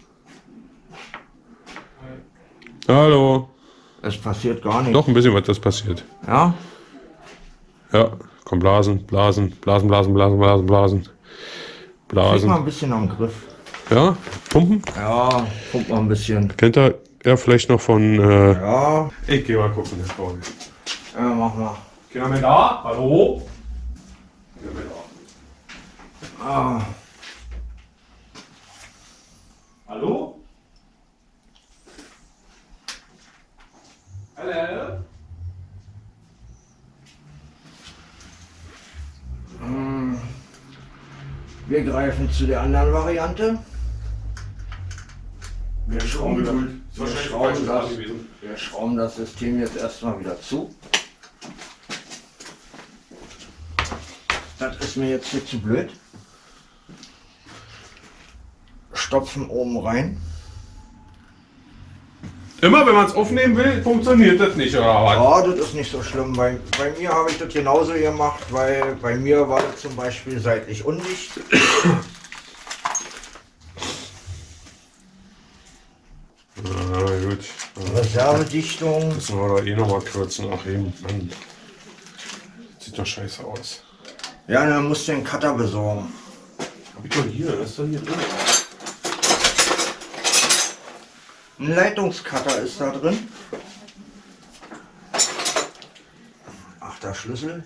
Speaker 1: Hallo.
Speaker 6: Es passiert gar nichts.
Speaker 1: Doch ein bisschen was das passiert.
Speaker 6: Ja?
Speaker 1: Ja, komm, Blasen, Blasen, Blasen, Blasen, Blasen, Blasen, Blasen.
Speaker 6: Krieg
Speaker 1: Blasen.
Speaker 6: mal ein bisschen am Griff.
Speaker 1: Ja, Pumpen.
Speaker 6: Ja, guck mal ein bisschen.
Speaker 1: Kennt ihr ja vielleicht noch von.
Speaker 6: Ja,
Speaker 1: Ich geh mal gucken, das Paul.
Speaker 6: mach mal.
Speaker 1: Kinder mit da? Hallo? Kinder mit da.
Speaker 6: Ah,
Speaker 1: Hallo? Hallo?
Speaker 6: wir greifen zu der anderen Variante. Wir schrauben das System jetzt erstmal wieder zu. Das ist mir jetzt hier zu blöd. Stopfen oben rein.
Speaker 1: Immer wenn man es aufnehmen will, funktioniert das nicht, oder was?
Speaker 6: Ja, das ist nicht so schlimm. Bei mir habe ich das genauso gemacht, weil bei mir war das zum Beispiel seitlich undicht.
Speaker 1: Na gut.
Speaker 6: Reservedichtung.
Speaker 1: Müssen wir da eh nochmal kürzen. Ach eben, Mann. Sieht doch scheiße aus.
Speaker 6: Ja, dann musst du den Cutter besorgen.
Speaker 1: Hab ich doch hier, das ist doch hier drin.
Speaker 6: Ein Leitungscutter ist da drin. Achter Schlüssel.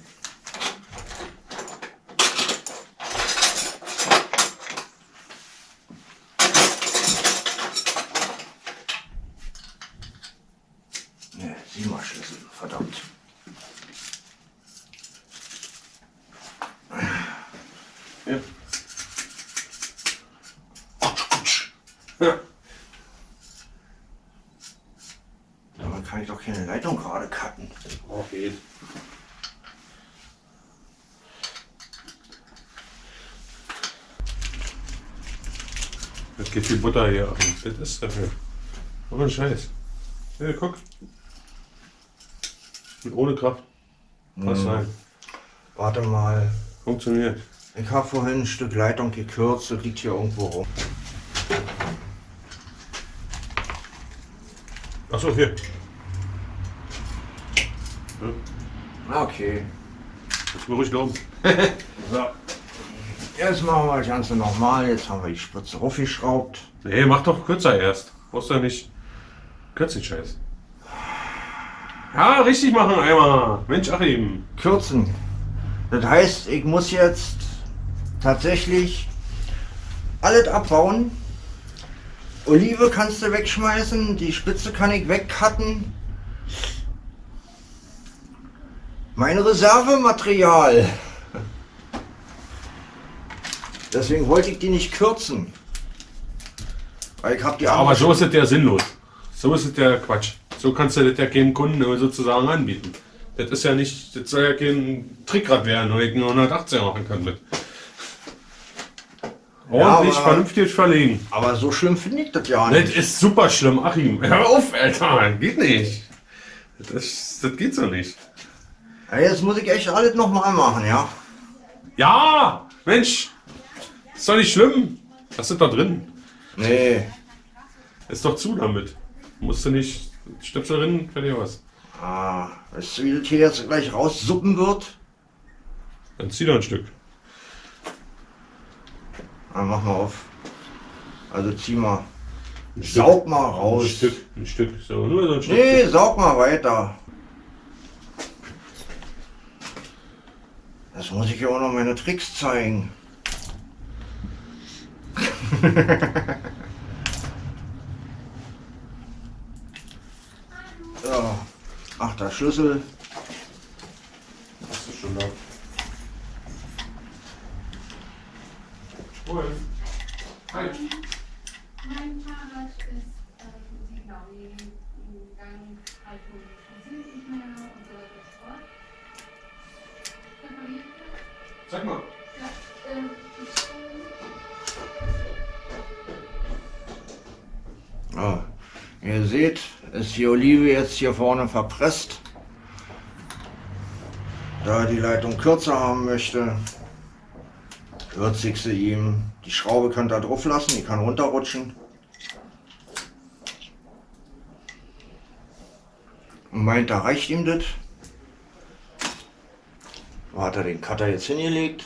Speaker 6: Ne, 7er Schlüssel, verdammt.
Speaker 1: Ja. Ja.
Speaker 6: Damit kann ich doch keine Leitung gerade cutten.
Speaker 1: Okay. Das geht viel Butter hier. Das ist dafür. Aber ein Scheiß. Ja, guck. Und ohne Kraft. Was rein.
Speaker 6: Warte mal.
Speaker 1: Funktioniert.
Speaker 6: Ich habe vorhin ein Stück Leitung gekürzt, das liegt hier irgendwo rum.
Speaker 1: Achso, hier. Ja,
Speaker 6: Okay.
Speaker 1: das mir ruhig glauben.
Speaker 6: So. Jetzt machen wir das Ganze nochmal. Jetzt haben wir die Spritze raufgeschraubt.
Speaker 1: Nee, mach doch kürzer erst. Brauchst du ja nicht. Kürzen Scheiß. Ja, richtig machen einmal. Mensch, Achim.
Speaker 6: Kürzen. Das heißt, ich muss jetzt tatsächlich alles abbauen. Olive kannst du wegschmeißen, die Spitze kann ich wegcutten. Mein Reservematerial. Deswegen wollte ich die nicht kürzen. Weil ich habe die
Speaker 1: Aber so ist es ja sinnlos. So ist es ja Quatsch. So kannst du das ja keinem Kunden sozusagen anbieten. Das ist ja nicht, das soll ja kein Trickrad werden, wo ich nur 180 machen kann mit. Ordentlich,
Speaker 6: aber-
Speaker 1: vernünftig verlegen.
Speaker 6: Aber so schlimm finde ich das ja
Speaker 1: Das
Speaker 6: nicht.
Speaker 1: ist super schlimm, Achim. Hör auf, Alter. Geht nicht. Das geht so nicht.
Speaker 6: Ja, jetzt muss ich echt alles nochmal machen, ja?
Speaker 1: Ja, Mensch. Ist doch nicht schlimm. Was ist da drin?
Speaker 6: Nee.
Speaker 1: Ist doch zu damit. Musst du nicht Stöpsel drin, fertig was.
Speaker 6: Ah, weißt du, wie das hier jetzt gleich raussuppen wird?
Speaker 1: Dann zieh doch ein Stück.
Speaker 6: Dann mach mal auf. Also zieh mal.
Speaker 1: Ein
Speaker 6: Saug mal raus.
Speaker 1: Ein Stück. So, nur so ein Stück.
Speaker 6: Nee, saug mal weiter. Das muss ich ja auch noch meine Tricks zeigen. So, 8. Schlüssel.
Speaker 1: Das ist schon da. Wohin? Hi.
Speaker 5: Mein Fahrrad ist, genau, die Ganghaltung funktioniert nicht mehr und so weiter und so fort. Repariert wird.
Speaker 1: Sag mal.
Speaker 5: Ja,
Speaker 6: Oh, ihr seht, ist die Olive jetzt hier vorne verpresst. Da er die Leitung kürzer haben möchte, würzig sie ihm. Die Schraube könnt ihr drauf lassen, die kann runterrutschen. Und meint, da reicht ihm das. Wo hat er den Cutter jetzt hingelegt?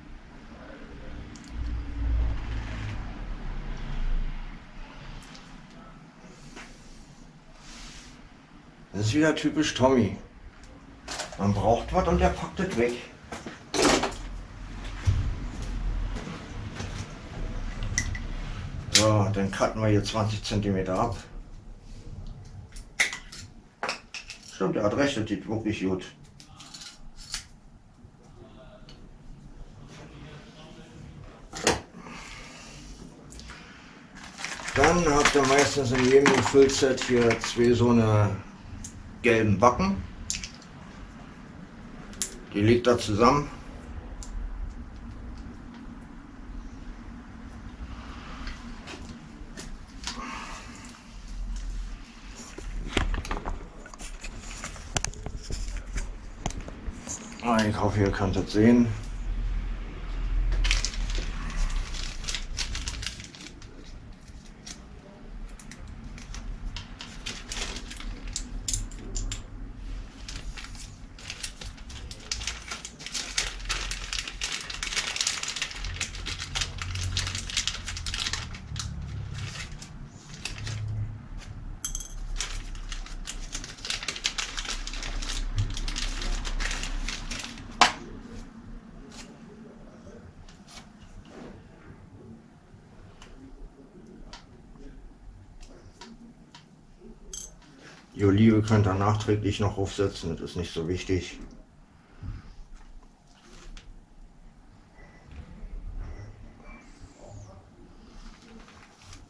Speaker 6: Das ist wieder typisch Tommy. Man braucht was und der packt es weg. So, dann cutten wir hier 20 cm ab. Stimmt, er hat recht, das sieht wirklich gut. Dann habt ihr meistens in jedem Füllset hier zwei so eine gelben Backen. Die legt er zusammen. Ich hoffe, ihr könnt es sehen. Die Olive könnt ihr nachträglich noch aufsetzen, das ist nicht so wichtig.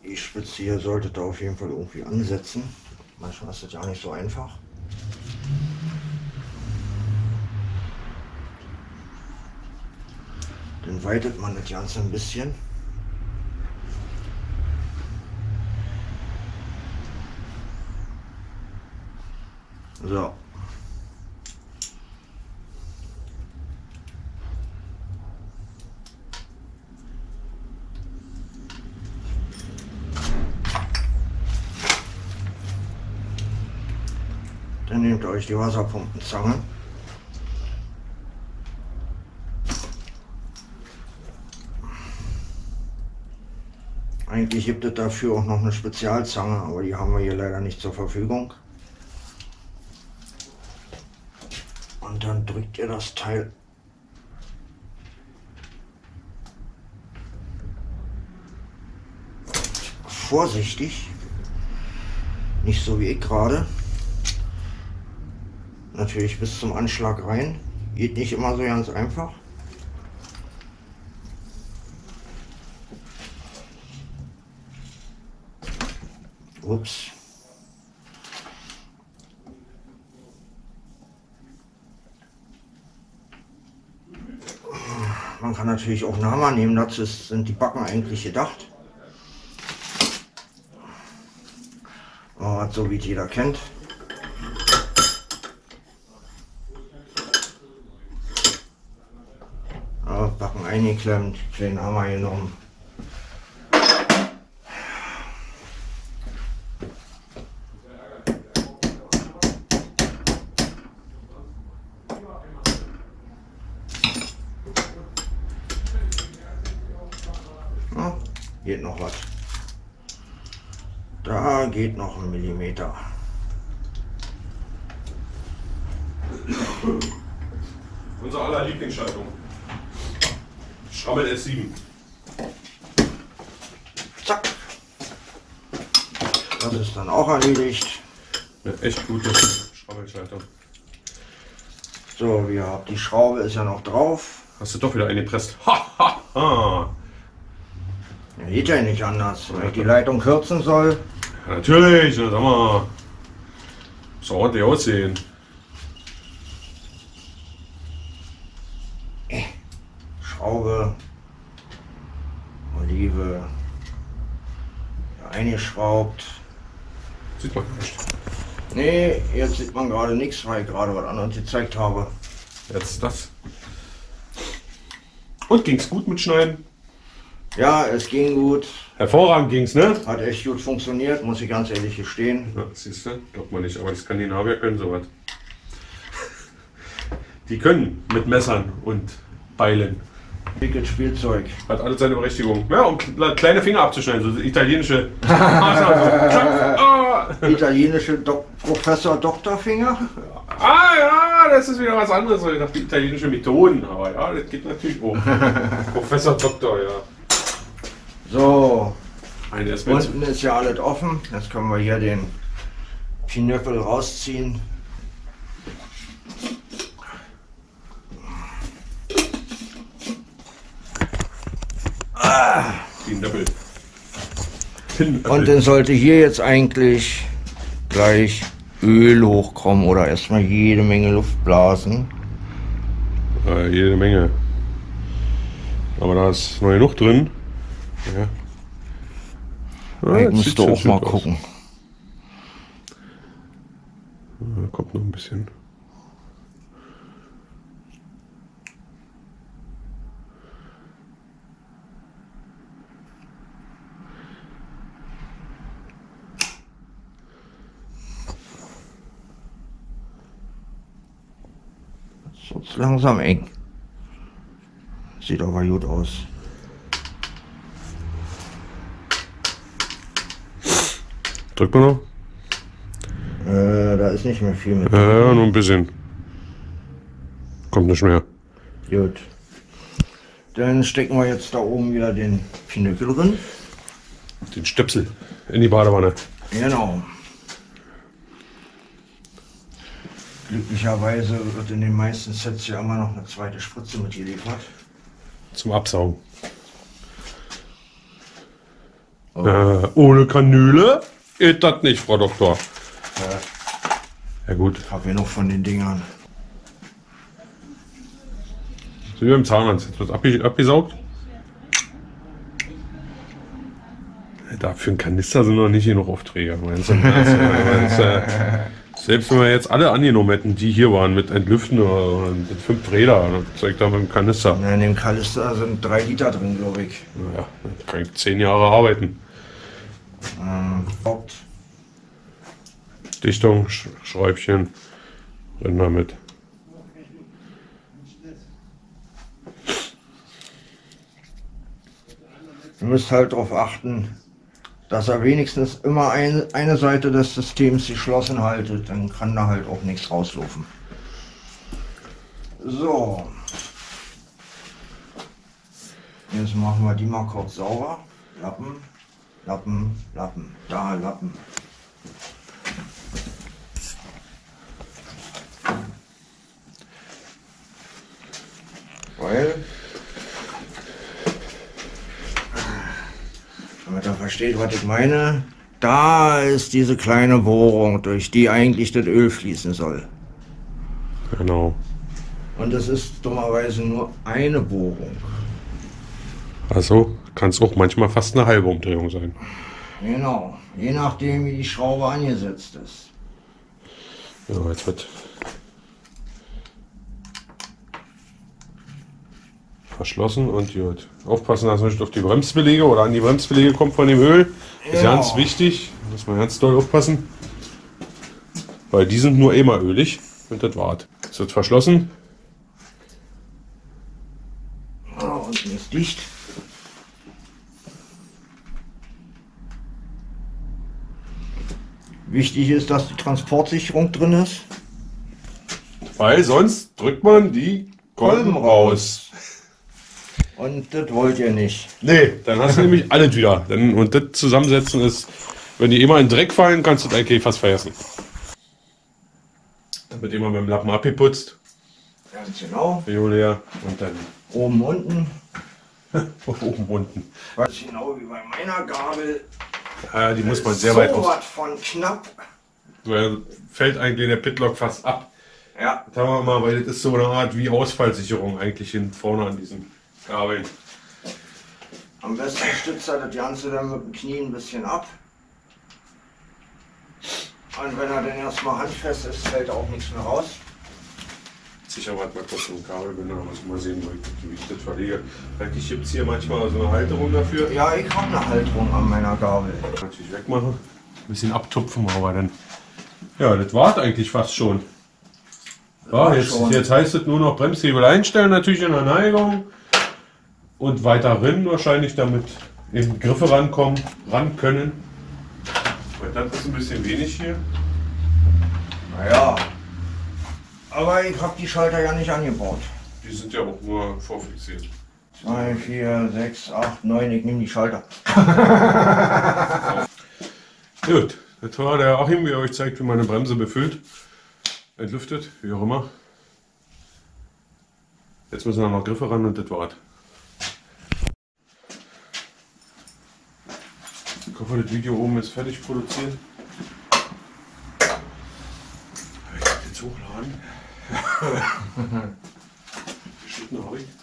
Speaker 6: Die Spitze hier solltet ihr auf jeden Fall irgendwie ansetzen. Manchmal ist das ja nicht so einfach. Dann weitet man das Ganze ein bisschen. So. Dann nehmt ihr euch die Wasserpumpenzange. Eigentlich gibt es dafür auch noch eine Spezialzange, aber die haben wir hier leider nicht zur Verfügung. Und dann drückt ihr das Teil vorsichtig, nicht so wie ich gerade. Natürlich bis zum Anschlag rein. Geht nicht immer so ganz einfach. Ups. Man kann natürlich auch einen Hammer nehmen, dazu sind die Backen eigentlich gedacht. Aber so wie jeder kennt. Backen eingeklemmt, kleinen Hammer genommen. Ja, geht noch was. Da geht noch ein Millimeter.
Speaker 1: Unser aller Lieblingsschaltung. Schrammel S7.
Speaker 6: Zack. Das ist dann auch erledigt.
Speaker 1: Eine echt gute Schrammelschaltung.
Speaker 6: So, wie ihr habt, die Schraube ist ja noch drauf.
Speaker 1: Hast du doch wieder eingepresst. Ha, ha, ha.
Speaker 6: Ja, geht ja nicht anders. Wenn ich die Leitung kürzen soll,
Speaker 1: Ja, natürlich, na, sag mal. Muss auch ordentlich aussehen.
Speaker 6: Schraube, Olive, eingeschraubt.
Speaker 1: Sieht man nicht.
Speaker 6: Nee, jetzt sieht man gerade nichts, weil ich gerade was anderes gezeigt habe.
Speaker 1: Jetzt das. Und ging's gut mit Schneiden?
Speaker 6: Ja, es ging gut.
Speaker 1: Hervorragend ging's, ne?
Speaker 6: Hat echt gut funktioniert, muss ich ganz ehrlich gestehen.
Speaker 1: Ja, siehst du? Glaubt man nicht, aber die Skandinavier können sowas. Die können mit Messern und Beilen.
Speaker 6: Dickes Spielzeug.
Speaker 1: Hat alles seine Berechtigung. Ja, um kleine Finger abzuschneiden, so italienische. Ah,
Speaker 6: Italienische Professor Doktorfinger.
Speaker 1: ja, das ist wieder was anderes. Ich dachte, italienische Methoden, aber ja, das geht natürlich auch. Professor Doktor, ja.
Speaker 6: So,
Speaker 1: Eine ist
Speaker 6: unten ist ja alles offen. Jetzt können wir hier den Pinöppel rausziehen.
Speaker 1: Pinöppel.
Speaker 6: Und dann sollte hier jetzt eigentlich gleich Öl hochkommen oder erstmal jede Menge Luft blasen.
Speaker 1: Jede Menge. Aber da ist noch genug drin. Ja.
Speaker 6: Ich müsste auch mal gucken.
Speaker 1: Da kommt noch ein bisschen.
Speaker 6: Jetzt wird's langsam eng. Sieht aber gut aus.
Speaker 1: Drückt man noch?
Speaker 6: Da ist nicht mehr viel mit.
Speaker 1: Ja, nur ein bisschen. Kommt nicht mehr.
Speaker 6: Gut. Dann stecken wir jetzt da oben wieder den Pinöppel drin.
Speaker 1: Den Stöpsel in die Badewanne.
Speaker 6: Genau. Glücklicherweise wird in den meisten Sets ja immer noch eine zweite Spritze mitgeliefert.
Speaker 1: Zum Absaugen. Ohne Kanüle geht das nicht, Frau Doktor. Ja gut.
Speaker 6: Ich habe hier noch von den Dingern.
Speaker 1: So wie beim Zahnarzt. Jetzt wird abgesaugt. Dafür ein Kanister sind noch nicht genug Aufträge. Selbst wenn wir jetzt alle angenommen hätten, die hier waren, mit Entlüften oder mit 5 Räder, dann zeigt da mit dem Kanister.
Speaker 6: In dem Kanister sind 3 Liter drin, glaube ich.
Speaker 1: Naja, dann kann ich 10 Jahre arbeiten. Dichtung, Schräubchen, rennen damit.
Speaker 6: Ihr müsst halt darauf achten, dass er wenigstens immer eine Seite des Systems geschlossen haltet, dann kann da halt auch nichts rauslaufen. So. Jetzt machen wir die mal kurz sauber. Lappen, Lappen, Lappen. Da, Lappen. Weil, damit er versteht, was ich meine, da ist diese kleine Bohrung, durch die eigentlich das Öl fließen soll.
Speaker 1: Genau.
Speaker 6: Und es ist dummerweise nur eine Bohrung.
Speaker 1: Also kann es auch manchmal fast eine halbe Umdrehung sein.
Speaker 6: Genau, je nachdem wie die Schraube angesetzt ist.
Speaker 1: Ja, jetzt wird verschlossen und gut. Aufpassen, dass man nicht auf die Bremsbeläge oder an die Bremsbeläge kommt von dem Öl. Ist
Speaker 6: Genau.
Speaker 1: ganz wichtig. Da muss man ganz doll aufpassen. Weil die sind nur immer ölig. Und das war's. Jetzt wird verschlossen.
Speaker 6: Ja, unten ist dicht. Wichtig ist, dass die Transportsicherung drin ist.
Speaker 1: Weil sonst drückt man die Kolben raus.
Speaker 6: Und das wollt ihr nicht.
Speaker 1: Nee, dann hast du nämlich alles wieder. Und das Zusammensetzen ist, wenn die immer in den Dreck fallen, kannst du das eigentlich fast vergessen. Dann wird immer mit dem Lappen abgeputzt.
Speaker 6: Ganz genau.
Speaker 1: Leer und dann
Speaker 6: Oben, unten.
Speaker 1: oben, unten.
Speaker 6: Was genau wie bei meiner Gabel.
Speaker 1: Ja, die muss man sehr weit
Speaker 6: so
Speaker 1: aus.
Speaker 6: was von knapp.
Speaker 1: Weil fällt eigentlich der Pitlock fast ab.
Speaker 6: Ja.
Speaker 1: Das haben wir mal, weil das ist so eine Art wie Ausfallsicherung eigentlich hin vorne an diesen Gabeln.
Speaker 6: Am besten stützt er das Ganze dann mit dem Knie ein bisschen ab. Und wenn er dann erstmal handfest ist, fällt auch nichts mehr raus.
Speaker 1: Sicher warte mal kurz im Kabelbinder, muss mal sehen, wie ich das verlege. Eigentlich gibt es hier manchmal so eine Halterung dafür.
Speaker 6: Ja, ich habe eine Halterung an meiner Gabel.
Speaker 1: Natürlich wegmachen. Ein bisschen abtupfen, aber dann. Ja, das war eigentlich fast schon. Ja, jetzt heißt es nur noch Bremshebel einstellen, natürlich in der Neigung. Und weiter rinnen wahrscheinlich, damit eben Griffe ran können. Weil das ist ein bisschen wenig hier.
Speaker 6: Naja. Aber ich habe die Schalter ja nicht angebaut.
Speaker 1: Die sind ja auch nur vorfixiert.
Speaker 6: 2, 4, 6, 8, 9, ich nehme die Schalter.
Speaker 1: Gut, das war der Achim, wie er euch zeigt, wie man eine Bremse befüllt. Entlüftet, wie auch immer. Jetzt müssen noch Griffe ran und das war's. Ich hoffe, das Video oben ist fertig produziert. Ich kann jetzt hochladen. Geschnitten habe ich.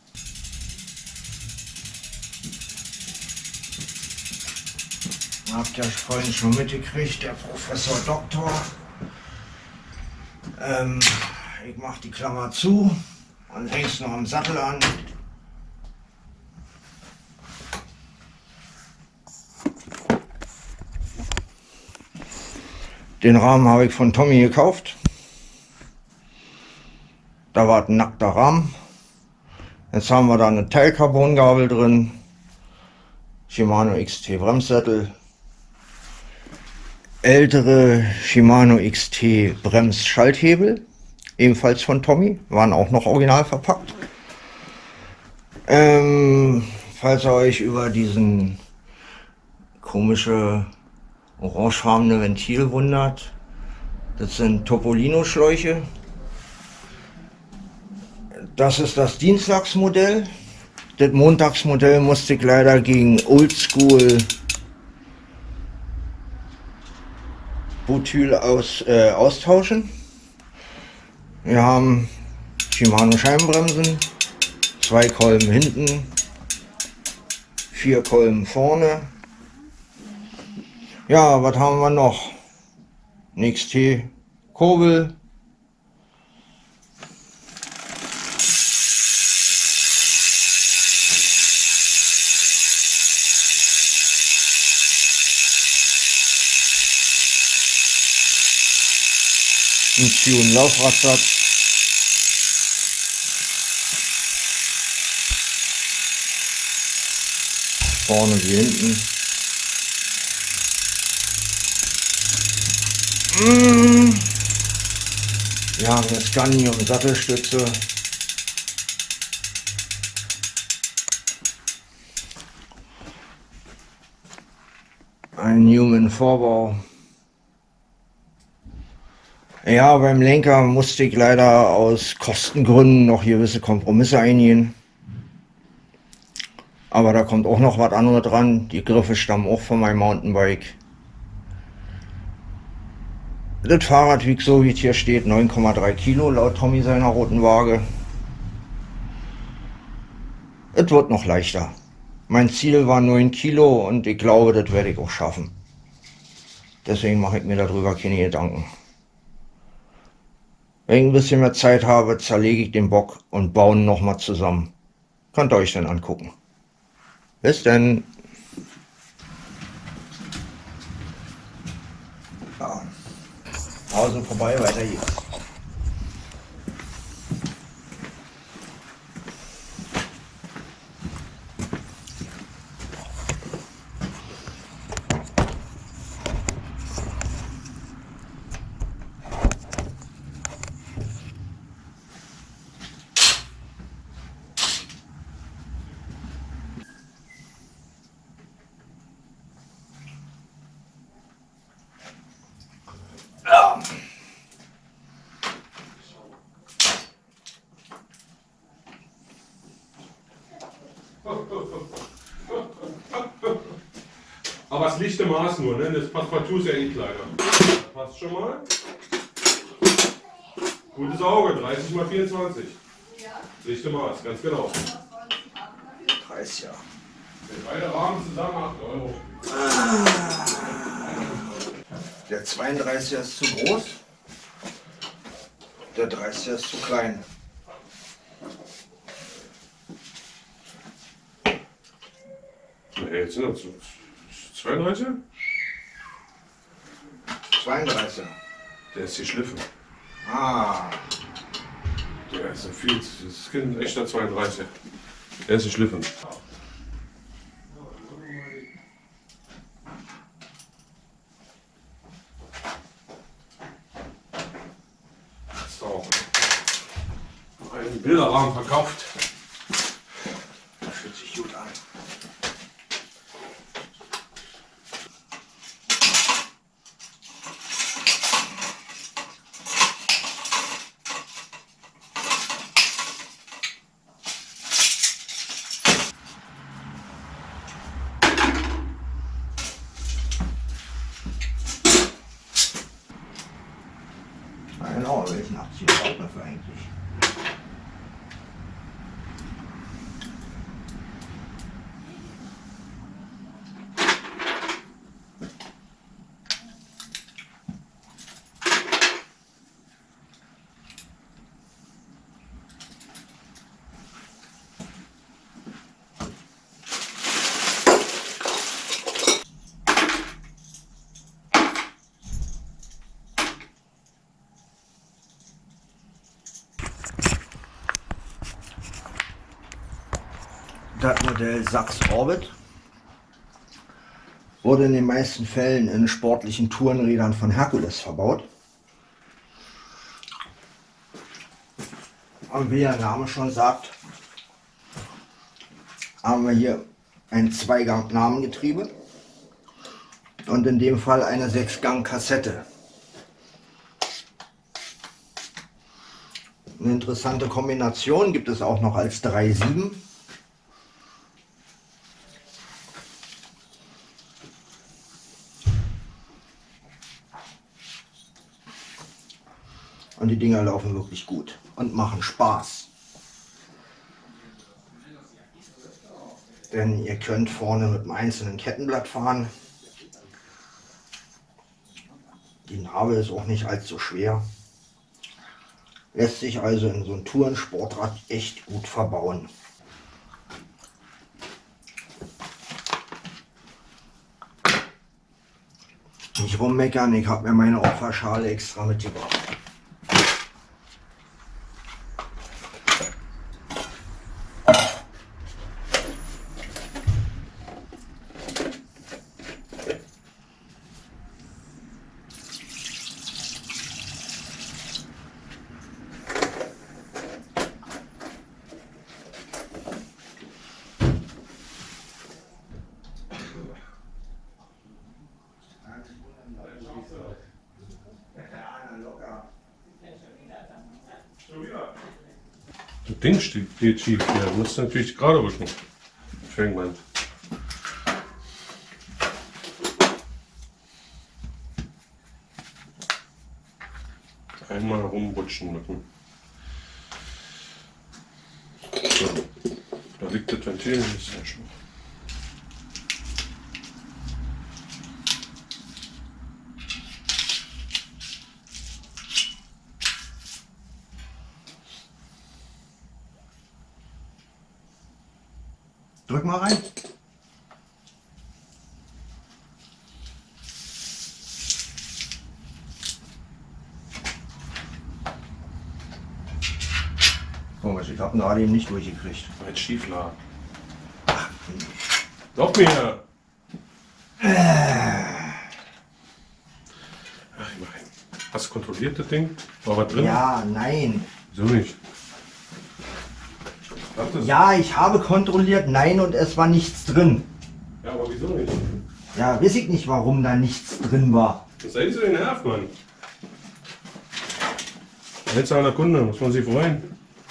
Speaker 6: Habt ihr vorhin schon mitgekriegt, der Professor Doktor. Ich mache die Klammer zu und häng's noch am Sattel an. Den Rahmen habe ich von Tommy gekauft. Da war ein nackter Rahmen. Jetzt haben wir da eine Teilcarbongabel drin. Shimano XT Bremssättel. Ältere Shimano XT Bremsschalthebel. Ebenfalls von Tommy. Waren auch noch original verpackt. Falls ihr euch über diesen komische orangefarbene Ventil wundert, das sind Topolino-Schläuche. Das ist das Dienstagsmodell. Das Montagsmodell musste ich leider gegen Oldschool Butyl austauschen. Wir haben Shimano Scheibenbremsen, 2 Kolben hinten, 4 Kolben vorne. Ja, was haben wir noch? NXT Kurbel. Ein Tune Laufradsatz. Vorne wie hinten. Wir haben eine Scanium Sattelstütze. Ein Newman Vorbau. Ja, beim Lenker musste ich leider aus Kostengründen noch gewisse Kompromisse eingehen. Aber da kommt auch noch was anderes dran. Die Griffe stammen auch von meinem Mountainbike. Das Fahrrad wiegt, so wie es hier steht, 9,3 Kilo laut Tommy seiner roten Waage. Es wird noch leichter. Mein Ziel war 9 Kilo und ich glaube, das werde ich auch schaffen. Deswegen mache ich mir darüber keine Gedanken. Wenn ich ein bisschen mehr Zeit habe, zerlege ich den Bock und baue ihn nochmal zusammen. Könnt ihr euch dann angucken. Bis dann. Ja. Pause vorbei, weiter geht's.
Speaker 1: Aber das lichte Maß nur, ne? Das Passepartout ist ja eh kleiner. Das passt schon mal. Gutes Auge, 30 x 24. Lichte Maß, ganz genau.
Speaker 6: 30, ja.
Speaker 1: Wenn beide Rahmen zusammen 8 Euro.
Speaker 6: Der 32er ist zu groß. Der 30er ist zu klein.
Speaker 1: Nee, jetzt sind wir 32?
Speaker 6: 32er.
Speaker 1: Der ist geschliffen.
Speaker 6: Ah,
Speaker 1: Der ist viel. Das ist ein echter 32. Der ist geschliffen. Das ist auch ein Bilderrahmen verkauft.
Speaker 6: das fühlt sich gut an. Genau, welchen Abzieher braucht man für eigentlich? Das Modell Sachs Orbit wurde in den meisten Fällen in sportlichen Tourenrädern von Hercules verbaut. Und wie der Name schon sagt, haben wir hier ein Zweigang-Namengetriebe und in dem Fall eine 6-Gang-Kassette. Eine interessante Kombination gibt es auch noch als 3.7. Und die Dinger laufen wirklich gut und machen Spaß. Denn ihr könnt vorne mit einem einzelnen Kettenblatt fahren. Die Narbe ist auch nicht allzu schwer. Lässt sich also in so ein Tourensportrad echt gut verbauen. Nicht rummeckern, ich habe mir meine Opferschale extra mitgebracht.
Speaker 1: Das Ding steht schief hier. Du musst natürlich gerade rücken. Irgendwann. Einmal rumrutschen müssen. So. Da liegt das Ventil nicht sehr schwach.
Speaker 6: Drück mal rein. Komisch, ich habe ihn gerade eben nicht durchgekriegt.
Speaker 1: Weil es schief lag. Glaub mir! Ach, immerhin. Hast du kontrolliert das Ding? War was drin?
Speaker 6: Ja, nein.
Speaker 1: Wieso nicht?
Speaker 6: Ja, ich habe kontrolliert, nein, und es war nichts drin.
Speaker 1: Ja, aber wieso nicht?
Speaker 6: Ja, weiß ich nicht, warum da nichts drin war.
Speaker 1: Das sei so den Nerv, Mann. Einzelner Kunde, muss man sich freuen.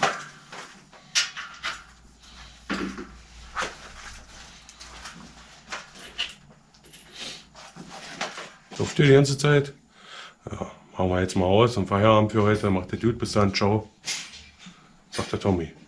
Speaker 1: Läuft ihr die ganze Zeit? Ja, machen wir jetzt mal aus und Feierabend für heute. Macht der Dude, bis dann, ciao. Sagt der Tommy.